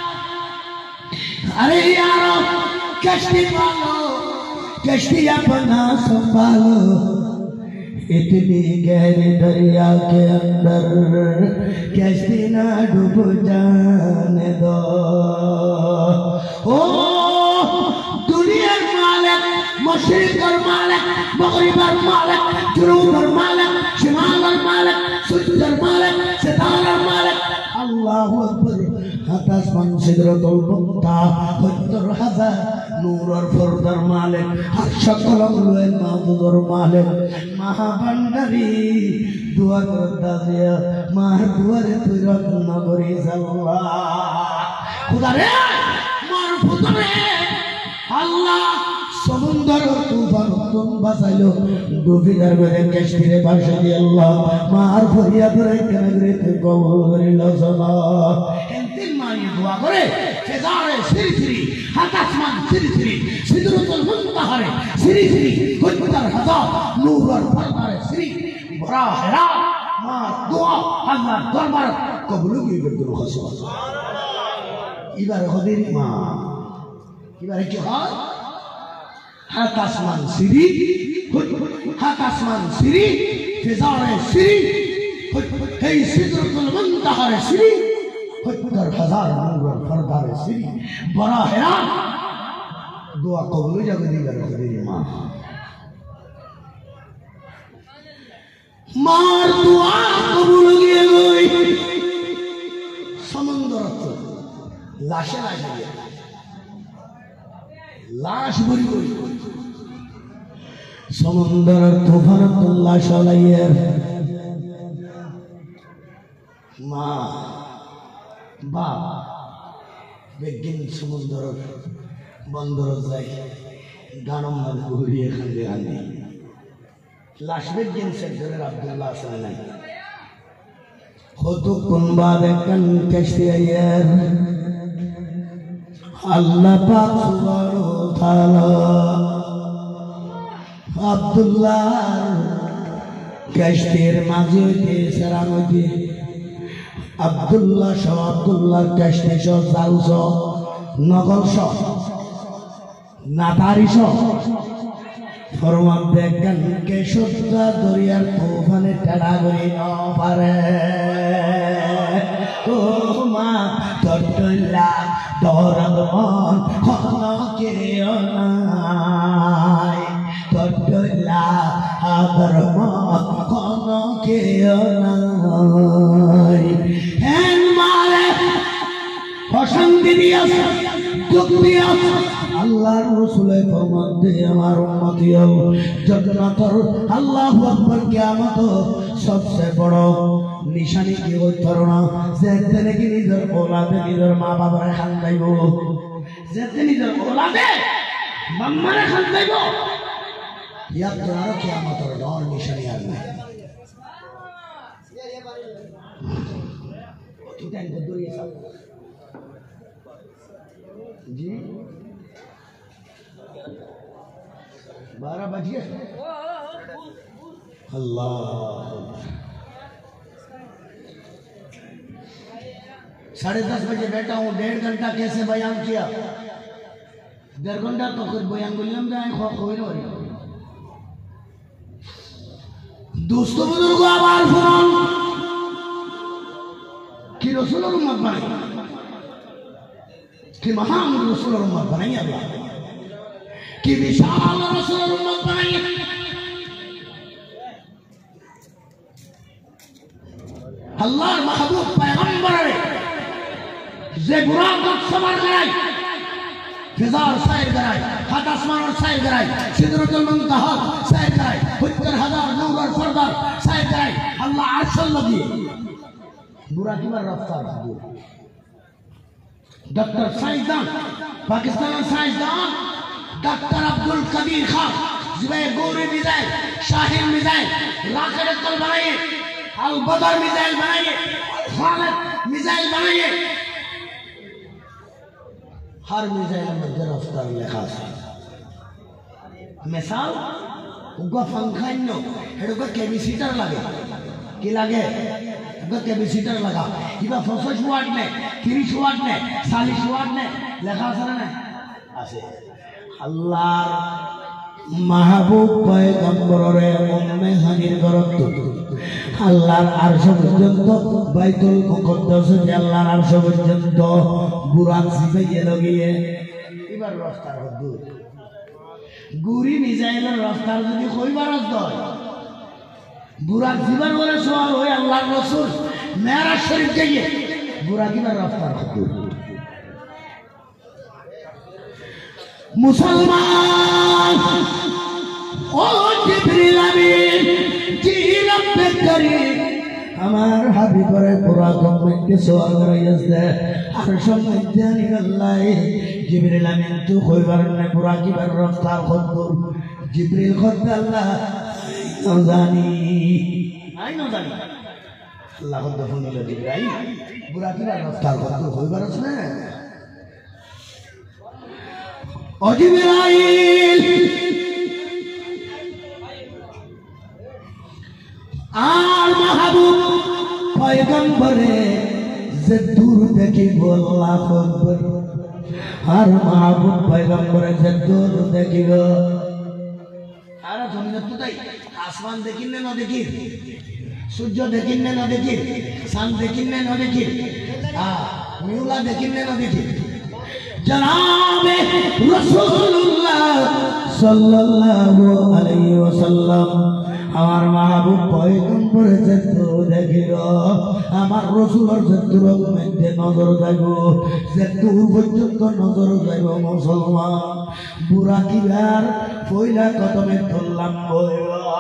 আরে আরো কেষ্টি ভালো, केश्ती अपना संभालो, इतनी गहरी दरिया के अंदर केश्ती ना डूब जाने दो। ओ दुनिया मालिक, मशरिक और मालिक, मगरिब और मालिक, जुनूब और मालिक, शिमाल और मालिक, सूरज और मालिक, सितारा और मालिक, अल्लाहु अकबर। আকাশ মান সিদরাতুল মুনতাহা সত্তর হাজার নূর আর ফরদার মালিক, আর সকল লৌহ মাহফুজের মালিক, মহাভান্ডারী দুয়ার দাদিয়া মার দুয়ারে তুই রত্ন নগরী আল্লাহ। খোদা রে মার ফুতরে আল্লাহ সমুদ্র তুফান তুম বাঁচাইলো, ডুবিদার বেড়ে কেষ্টিরে বাঁচাই আল্লাহ, মার ফরিয়াদ রে কেনরে তুই কবুল করিল সলা। তিন মানি দোয়া করে ফেজারে সিরি সিরি, হাত আসমান সিরি সিরি, সিদরাতুল মুনতাহারে সিরি সিরি, সত্তর হাজার নূর আর ফরদারে সিরি, বড় হেরা মা দোয়া আল্লাহ দরবার কবুল করিবে দরখাস্ত। এবারে হদির মা এবারে কি হয়? হাত আসমান সিরি, হাত আসমান সিরি, ফেজারে সিরি, এই সিদরাতুল মুনতাহারে সিরি, সত্তর হাজার নূর ফরদারে সিরি, বড় হেরা দোয়া কবুল যাবে দিবার হদির মা। মার দোয়া কবুল গিয়ে গই সমুদ্র লাশে লাশে লাশ ভরি ভরি সমুদ্র তুফান লাশ লাইয়ে মা বাপ বেগিন সমুদ্র বন্দর যাই দানম ঘুরিয়ে খান্দে আনি লাশ বেগিন সেক্টরের আব্দুল্লাহ আসলে নাই হতো কোন বাদ একখান কেষ্টি আইয়ার আল্লাহ পাক সুবহানাহু ওয়া তাআলা আব্দুল্লাহ কেষ্টির মাঝে হইতে সেরাম হইতে আব্দুল্লাহ সহ আব্দুল্লাহ কেষ্টি সহ জাল সহ নগল সহ নাতারি সহ ফরমান দেখেন কেশবটা দরিয়ার তুফানে টেড়া করে ন পারে ও মা তটলা দরদ মন হন কে নাই তটলা আদর মন হন কে নাই হেন মারে অশান্তি দিয়াছে দুঃখ দিয়াছে আল্লাহর রাসূল ফরমান দে আমার উম্মতি হল জান্নাতের আল্লাহু আকবার কিয়ামত সবচেয়ে বড় নিশানি কি হইতর না যেতে নাকি নিজের ওলাদে নিজের মা বাবার খান্দাইব যেতে নিজের ওলাদে মাম্মারে খান্দাইব या तुम्हारा क्या मतलब और निशानी आ गई ये सब जी बारह बजे अल्लाह साढ़े दस बजे बैठा हूँ डेढ़ घंटा कैसे बयान किया डेढ़ घंटा तो फिर बयान गुलियम जाए खो खोई हो रही दोस्तों बुजुर्गों आवाज सुनो कि रसूल और उम्मत बनाई कि महान रसूल और उम्मत बनाई अल्लाह कि विशाल रसूल और उम्मत बनाई अल्लाह महबूब पैगंबर जे बुरा को सबर कराई फिजा और सैर कराई हाथ आसमान और सैर कराई सिदरतुल मुंतहा सैर कराई हुज्जर हजार नूर और सरदार सैर कराई अल्लाह अर्श लगी बुरा की बार रफ्तार डॉक्टर साइंसदान पाकिस्तान साइंसदान डॉक्टर अब्दुल कदीर खान जिसमें Ghauri missile Shaheen missile rocket कल बनाइए अल बदर मिसाइल बनाइए खालिद मिसाइल बनाइए हर मिसाइल में गिरफ्तार लिखा मिसाल उनका पंखा इन हेडुका कैपेसिटर लगे कि लगे उनका कैपेसिटर लगा इबा पचास वाट ने तीस वाट ने चालीस वाट ने लिखा सर ने আছে আল্লাহর মাহবুব পয়গম্বরের উম্মে হানির গরত আল্লাহর আরশ পর্যন্ত বাইতুল মুকদ্দাস থেকে আল্লাহর আরশ পর্যন্ত বুরাক সিফাইয়ে লগিয়ে এবার রাস্তার দূর গুরি মিসাইলের রাস্তার যদি কইবার হয় বুরাক সিফার বলে সওয়াল হয় আল্লাহর রাসূল মেরাজ শরীফ গিয়ে বুরাক কিবার রাস্তার দূর मुसलमान ओ जिब्रील अमीन जी रब करीम हमार हबीबरे पूरा गम्मेंट के सवाल कराइसे अर्शम इत्यादि अल्लाह जिब्रील अमीन तू कोई बार ने पूरा की बार रफ्तार खुद दूर जिब्रील खुद अल्लाह नजानी आई नजानी अल्लाह खुद फोन ले जिब्राइल पूरा की बार रफ्तार खुद दूर कोई बार उसने ओ जिब्राइल आर महबूब पैगंबरे जे दूर देखी अल्लाह अकबर आर महबूब पैगंबरे जे दूर देखी गो आर जमीन तो ताई आसमान देखिन ना देखी सूर्य देखिन ना देखी चांद देखिन ना देखी आ मिउला देखिन ना देखी जनाबे रसूलुल्लाह सल्लल्लाहु अलैहि वसल्लम আমার মাহবুব পয়গম্বর যেতো দেখিলো আমার রাসূলের যেতোর মধ্যে নজর যাইব যেতোর পর্যন্ত নজর যাইব মুসলমান বুড়া কিবার পয়লা কদমে ধরলাম বইবা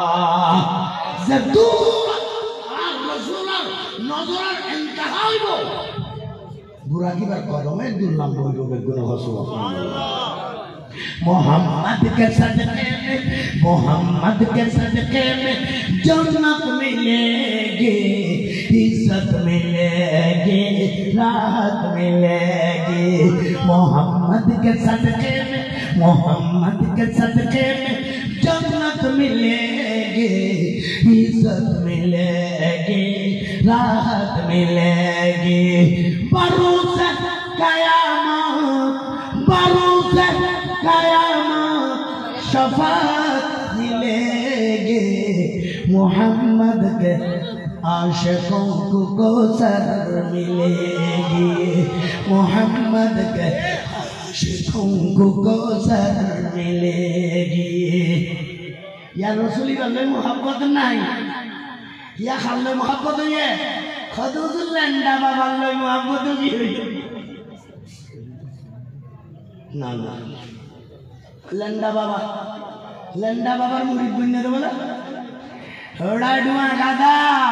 যেতো আর রাসূলের নজরের ইন্তেহা হইব बुरा की बार कदमे दुल्लाम बोलो बेगुनाह सुबहानअल्लाह मोहम्मद के सदके में मोहम्मद के सदके में जन्नत मिलेगी इज्जत मिलेगी राहत मिलेगी मोहम्मद के सदके में मोहम्मद के सदके में जन्नत मिलेगी इज्जत मिलेगी राहत मिलेगी बरूस कयामत बरूस कयामत शफाअत मिलेगी मोहम्मद के आशिकों को कौसर मिलेगी मोहम्मद के आशिकों को कौसर मिलेगी या रसूली वाले मोहब्बत नहीं या खाले मोहब्बत है खदुजुल लंडा बाबा ले मोहब्बत भी ना ना लंडा बाबा लंडा बाबा मुरीद बनने तो बोला थोड़ा डुआ दादा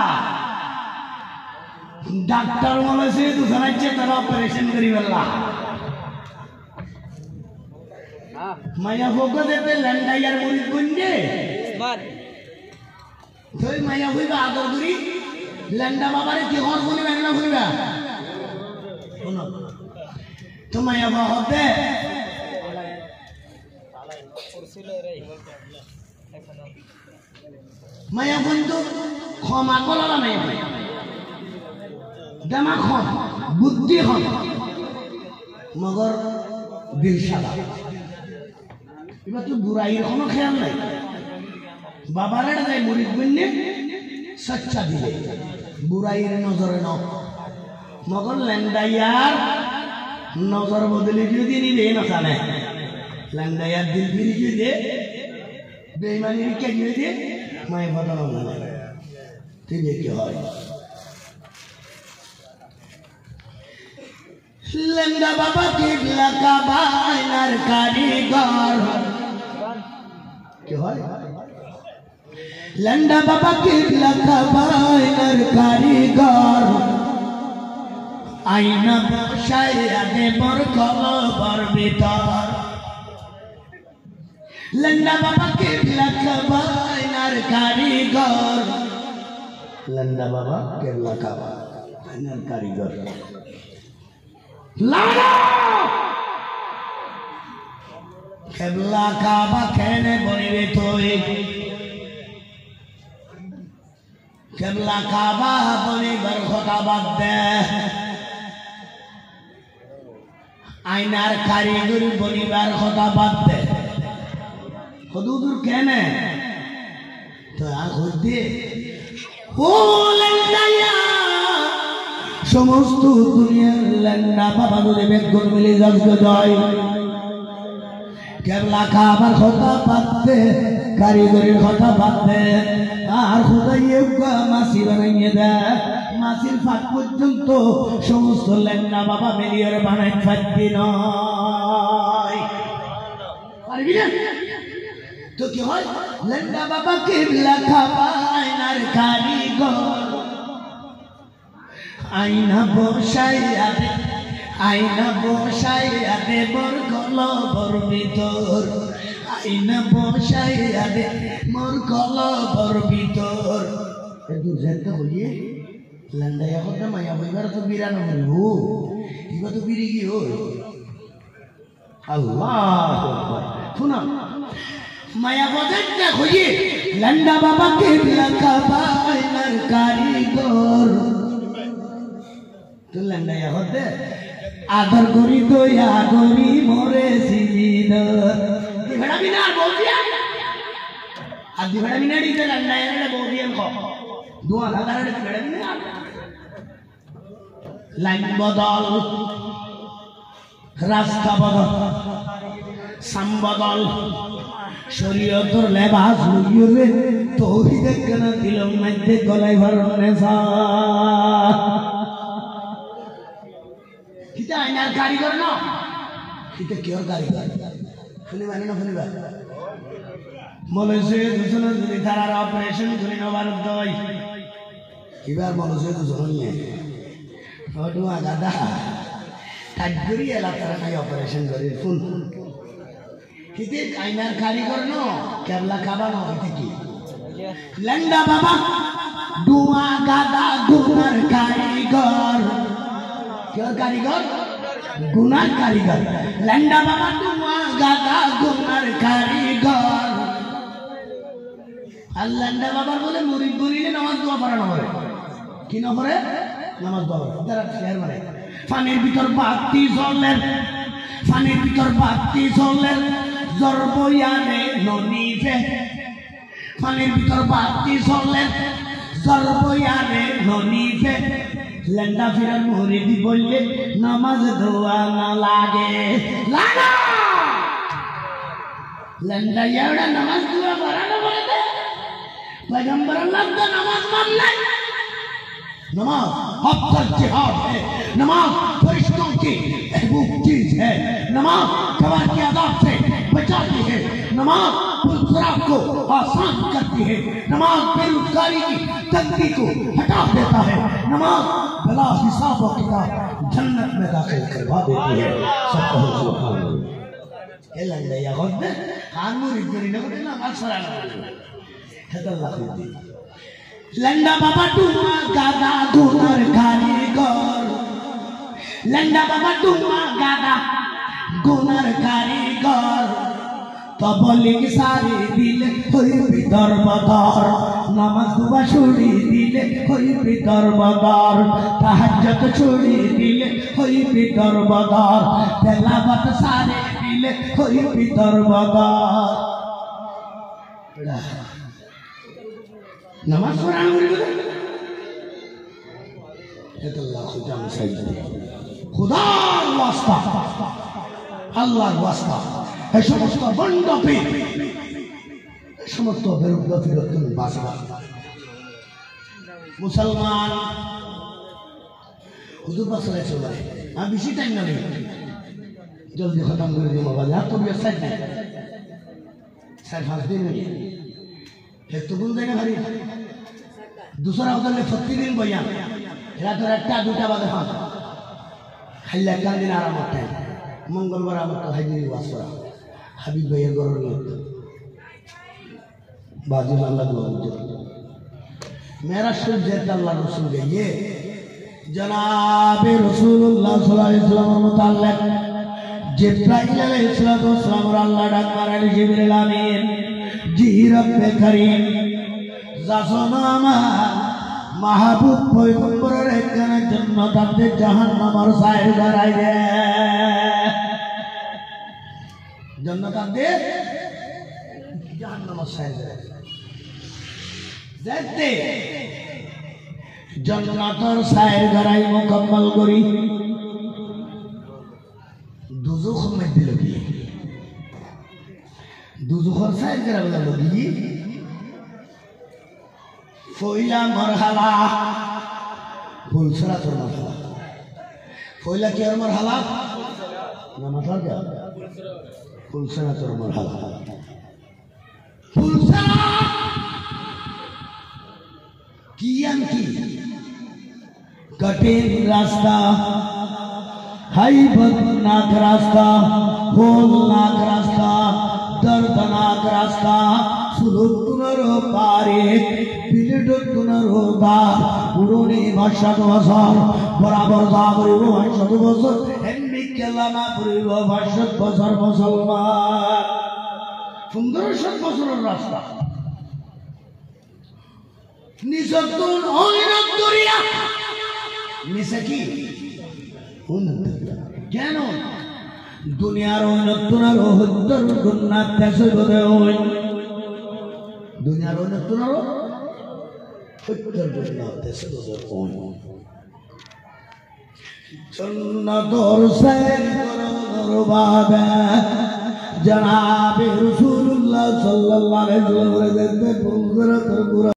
डॉक्टर वाले से दूसरा चेक तरह ऑपरेशन करी वाला माया होगा देते लंडा यार मुरीद गुंजे तो माया हुई बा आदर गुरी लंडा बाबा रे क्यों और गुनी बनना हुई बा सुनो तो माया बा होते माया बंदो क्षमा करा ना माया दमा खम बुद्धि खम मगर दिल सादा इबा तो बुराई कोनो ख्याल नहीं बाबारे जाय मुरीद बन्ने सच्चा दिले बुराई रे नजरे न मगर लंडायार नजर बदले যদি নিবে না জানে लंडायार दिल फिरी যদি বেঈমানি কে যদি মাই বদল না ঠিক কি হয় लंडा बाबा किबला का बाइनर कारीगर क्या है लंडा बाबा किबला का बाइनर कारीगर आईना बसाए आगे मोर कबर भीतर लंडा बाबा किबला का बाइनर कारीगर लंडा बाबा किबला का बाइनर कारीगर लाना केबला काबा कहने बोले तो केबला काबा बोले बरखोटा बादे आइनार कारीगर बोली बरखोटा बादे खुदूदुर कहने तो आ खुद दे ओ लंडाया समस्त दुनिया लंडा बाबा बोले बेगुन मिली जग जाए केबला काबार खोता पाते कारीगरी खोता पाते आर खुदा ये मासी बनाइए दे मासिर फाट पर्यন্ত समस्त लंडा बाबा मिलियर बानाই পারবি না পারবি না তো কি হয় লंडा बाबा কেবলা কাবার আর কারিগর आईना बसाइया दे आईना बसाइया दे मोर कलबर भीतर आईना बसाइया दे मोर कलबर भीतर ए तू जेते बोलिए लंडाया होता माया बइबार तो बिरानो हो इबा तो बिरी की हो अल्लाह सुना माया बजट खोइए लंडा बाबा के लका बाइनर कारीगर तो लंडाया होते आदर करी तो या करी मोरे सीद दिवड़ा बिना बोल दिया अब दिवड़ा बिना डी तो लंडाया ने बोल दिया को दो हजार ने दिवड़ा बिना लाइन बदल रास्ता बदल संबदल शरीयतोर लेबास लगियो रे तौहीद केना दिलम मध्य गलाई भरने सा kita hanya karyगर no kita kior karyगर শুনি মানে না শুনিবা মলেছে দুজনে যদি তারার অপারেশন করে নেবার দই কিবার মলেছে দুজনে নিয়ে ফটো আগাদা কাজগুরি এলা তারা নাই অপারেশন করে ফুল কিতে আইনার কারিগর নো কেবলা খাবা নো কিতে কি লন্ডা বাবা দুয়া গাদা গুনার কারিগর क्या कारीगर गुनार कारीगर लंडा बाबा दुआ गादा गुनार कारीगर আর লন্ডা বাবার বলে মুরিদ বলিলে নামাজ দোয়া পড়া না পড়ে কি না পড়ে নামাজ দোয়া তারা শেয়ার মানে পানির ভিতর বাতি জ্বলে পানির ভিতর বাতি জ্বলে জরবয়ানে ননিফে পানির ভিতর বাতি জ্বলে জরবয়ানে ননিফে लंडा फिर मुरीद बोले नमाज दुआ ना लागे लागा लंडा एवढा नमाज दुआ करायला बोलते पैगंबर अल्लाह का नमाज मानना नमाज अफजल जिहाद है नमाज फरिश्तों की महबूब चीज है नमाज कबार के अज़ाब से बचाती है नमाज पुलसराब को आसान करती है नमाज बेरोजगारी की तंगी को हटा देता है नमाज बला हिसाब और किताब जन्नत में दाखिल करवा देती है सब कहो सुभान अल्लाह এলান্ডা ইয়া করতে কান মুড়ি করি না করে না মাছ ছড়া না হেতাল্লাহ কইতে লন্ডা বাবা টুমা গাদা গুনার কারিগর লন্ডা বাবা টুমা গাদা গুনার কারিগর তবলিগ সারি দিলে হইবি দরবাদার নামাজ দুয়া ছুড়ি দিলে হইবি দরবাদার তাহাজ্জুদ ছুড়ি দিলে হইবি দরবাদার তেলাওয়াত সারি দিলে হইবি দরবাদার নামাজ পড়ানো বলে এটা আল্লাহ জাম সাইয়্যিদ খোদার ওয়াস্তা আল্লাহর ওয়াস্তা এই সমস্ত বন্ড পীর এই সমস্ত বিরুদ্ধ ফিরত তুমি বাঁচবা মুসলমান হুজুর বাসলে চলে আমি বেশি টাইম না নেই জলদি খতম করে দিই বাবা আর তো বিয়ে সাইড নাই সাইড পাঁচ দিন নেই একটু বল দেয় না ভারী दूसरा उधर प्रतिदिन भैया रात একটা দুটা বাজে হাত খাইলে কাল দিন আরাম করতে मंगलवार আমার তো হাইদিন ওয়াজ করা হাবিব ভাইয়ের গরর নিয়ত बाजू अल्लाह दुआ मेरा शुभ जेत अल्लाह रसूल के ये जनाब रसूलुल्लाह सल्लल्लाहु अलैहि वसल्लम मुताल्लिक जिब्राइल अलैहिस्सलाम और अल्लाह डाक मारा जिब्रील आमीन जी रब्बे करीम जासनामा महबूब पैगंबरेर एकখানে জান্নাতে জাহান্নামের সাইর করাই দে জান্নাতে জাহান্নামের সাইর করাই দেখতে জান্নাতের সাইর করাই মুকম্মল করি দুজখ মধ্যে লাগি দুজখের সাইর করা লাগি ফইলা মারহালা ফুলসরা তোর মারহালা ফইলা কি আর মারহালা না মারহালা কি ফুলসরা তোর মারহালা ফুলসরা কি আন কি कठिन रास्ता हाईबतनाक रास्ता होलनाक रास्ता दर्दनाक रास्ता सुलुतुनरो पारे बिलिडुतुनरो दा उड़ोनी भाषा तो बसर बराबर दा करिबो भाषा तो बसर एमनी केलामा करिबो भाषा बसर मुसलमान सुंदर शत बसर रास्ता निजतुन ओइनत दुरिया নিছে কি কেন দুনিয়ার উন্নতনার হদ্দর গুন্নাত কাছে বলে ওই দুনিয়ার উন্নতনার হদ্দর গুন্নাত কাছে বলে ওই সুন্নাতর সাইর করর বাবে জনাবে রাসূলুল্লাহ সাল্লাল্লাহু আলাইহি ওয়াসাল্লাম দেখতে বলরা